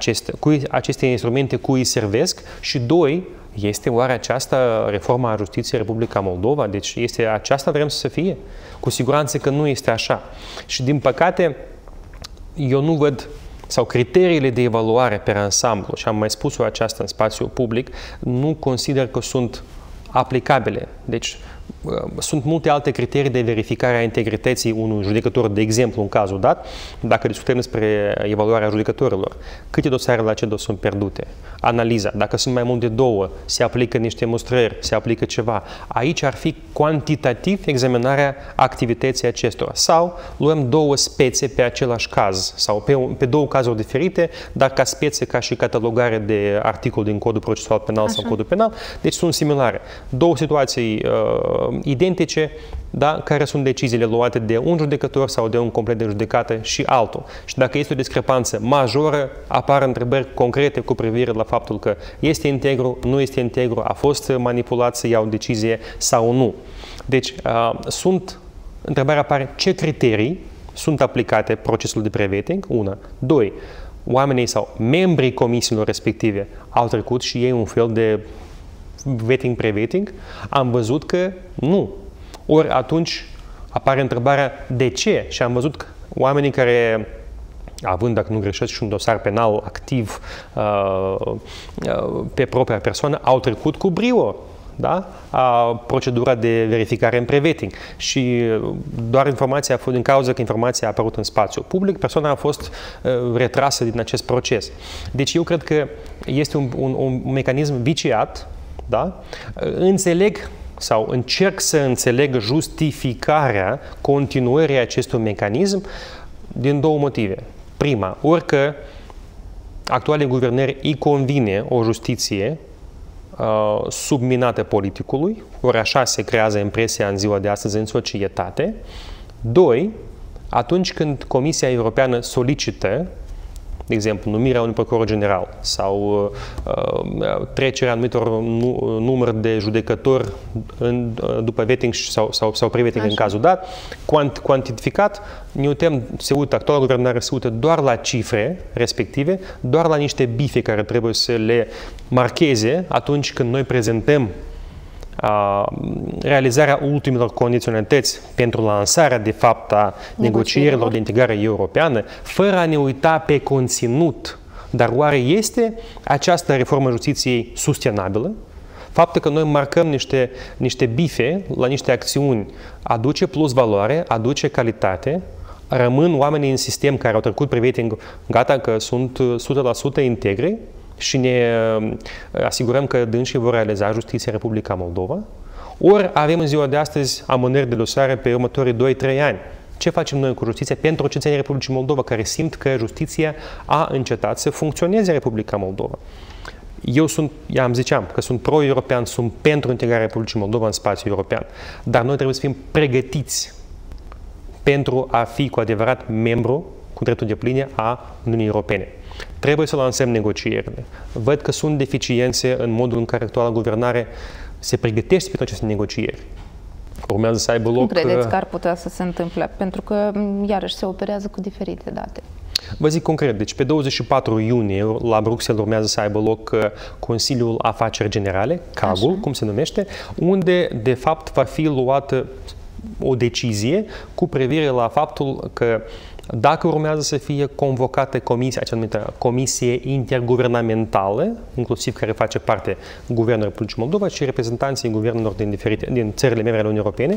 aceste instrumente, cui îi servesc și doi, este oare aceasta reforma a justiției Republica Moldova? Deci este aceasta vrem să fie? Cu siguranță că nu este așa. Și din păcate, eu nu văd, sau criteriile de evaluare pe ansamblu, și am mai spus-o aceasta în spațiu public, nu consider că sunt aplicabile. Deci sunt multe alte criterii de verificare a integrității unui judecător, de exemplu, în cazul dat, dacă discutăm despre evaluarea judecătorilor. Câte dosare la ce sunt pierdute? Analiza. Dacă sunt mai mult de 2, se aplică niște mustrări, se aplică ceva. Aici ar fi cuantitativ examinarea activității acestora. Sau luăm 2 spețe pe același caz sau pe 2 cazuri diferite, dar ca spețe, ca și catalogare de articol din Codul Procesual Penal sau Codul Penal, deci sunt similare. 2 situații identice, da, care sunt deciziile luate de un judecător sau de un complet de judecată și altul. Și dacă este o discrepanță majoră, apar întrebări concrete cu privire la faptul că este integru, nu este integru, a fost manipulat să ia o decizie sau nu. Deci, întrebarea apare ce criterii sunt aplicate procesul de pre-vetting, 1. 2. Oamenii sau membrii comisiilor respective au trecut și ei un fel de vetting, pre-vetting, am văzut că nu. Ori atunci apare întrebarea de ce? Și am văzut că oamenii care, având, dacă nu greșesc, și un dosar penal activ pe propria persoană, au trecut cu brio, da? Procedura de verificare în pre-vetting. Și doar informația a fost, din cauza că informația a apărut în spațiu public, persoana a fost retrasă din acest proces. Deci eu cred că este un mecanism viciat. Da? Înțeleg sau încerc să înțeleg justificarea continuării acestui mecanism din 2 motive. Prima, orică actualei guvernări îi convine o justiție subminată politicului, ori așa se creează impresia în ziua de astăzi în societate. 2, atunci când Comisia Europeană solicită, de exemplu, numirea unui procuror general sau trecerea anumitor număr de judecători după vetting sau pre-vetting în cazul dat, cuantificat, actuala guvernare se uită doar la cifre respective, doar la niște bife care trebuie să le marcheze atunci când noi prezentăm realizarea ultimelor condiționalități pentru lansarea, de fapt, a negocierilor de integrare europeană, fără a ne uita pe conținut. Dar oare este această reformă justiției sustenabilă? Faptul că noi marcăm niște bife la niște acțiuni aduce plus valoare, aduce calitate, rămân oamenii în sistem care au trecut pre-vetting, gata că sunt 100% integri, și ne asigurăm că dânsii vor realiza justiția Republica Moldova, ori avem în ziua de astăzi amânări de dosare pe următorii 2-3 ani. Ce facem noi cu justiția pentru cetățenii Republicii Moldova care simt că justiția a încetat să funcționeze în Republica Moldova? Ziceam că sunt pro-european, sunt pentru integrarea Republicii Moldova în spațiul european, dar noi trebuie să fim pregătiți pentru a fi cu adevărat membru cu dreptul de pline a Uniunii Europene. Trebuie să lansăm negocierile. Văd că sunt deficiențe în modul în care actuala guvernare se pregătește pentru aceste negocieri. Urmează să aibă loc... Cum credeți că ar putea să se întâmple? Pentru că, iarăși, se operează cu diferite date. Vă zic concret, deci pe 24 iunie la Bruxelles urmează să aibă loc Consiliul Afaceri Generale, CAG-ul, cum se numește, unde, de fapt, va fi luată o decizie cu privire la faptul că dacă urmează să fie convocată acea numită comisie interguvernamentală, inclusiv care face parte Guvernul Republicii Moldova și reprezentanții guvernelor din țările membre ale Uniunii Europene,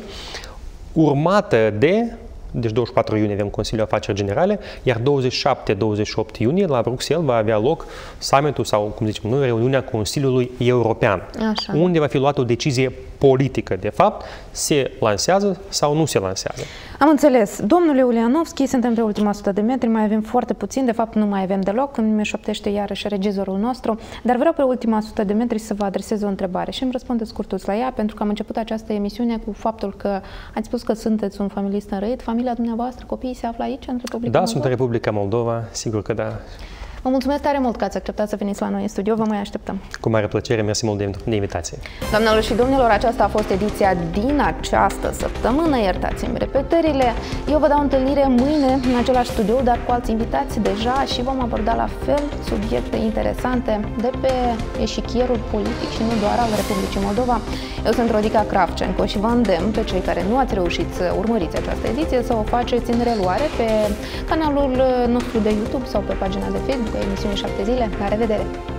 urmată de, deci 24 iunie avem Consiliul Afaceri Generale, iar 27-28 iunie la Bruxelles va avea loc summitul sau, cum zicem noi, reuniunea Consiliului European, unde va fi luată o decizie politică, de fapt, se lansează sau nu se lansează. Am înțeles. Domnule Ulianovski, suntem pe ultima 100 de metri, mai avem foarte puțin, de fapt nu mai avem deloc, îmi șoptește iarăși regizorul nostru, dar vreau pe ultima 100 de metri să vă adresez o întrebare și îmi răspundeți scurtuț la ea, pentru că am început această emisiune cu faptul că ați spus că sunteți un familist înrăit, familia dumneavoastră, copiii se află aici, în Republica Moldova? Da, sunt în Republica Moldova, sigur că da. Vă mulțumesc tare mult că ați acceptat să veniți la noi în studio, vă mai așteptăm. Cu mare plăcere, mersi mult de invitație. Doamnelor și domnilor, aceasta a fost ediția din această săptămână, iertați-mi repetările. Eu vă dau întâlnire mâine în același studio, dar cu alți invitați deja și vom aborda la fel subiecte interesante de pe eșichierul politic și nu doar al Republicii Moldova. Eu sunt Rodica Kravchenko și vă îndemn pe cei care nu ați reușit să urmăriți această ediție să o faceți în reluare pe canalul nostru de YouTube sau pe pagina de Facebook a emisiunii 7 zile. La revedere!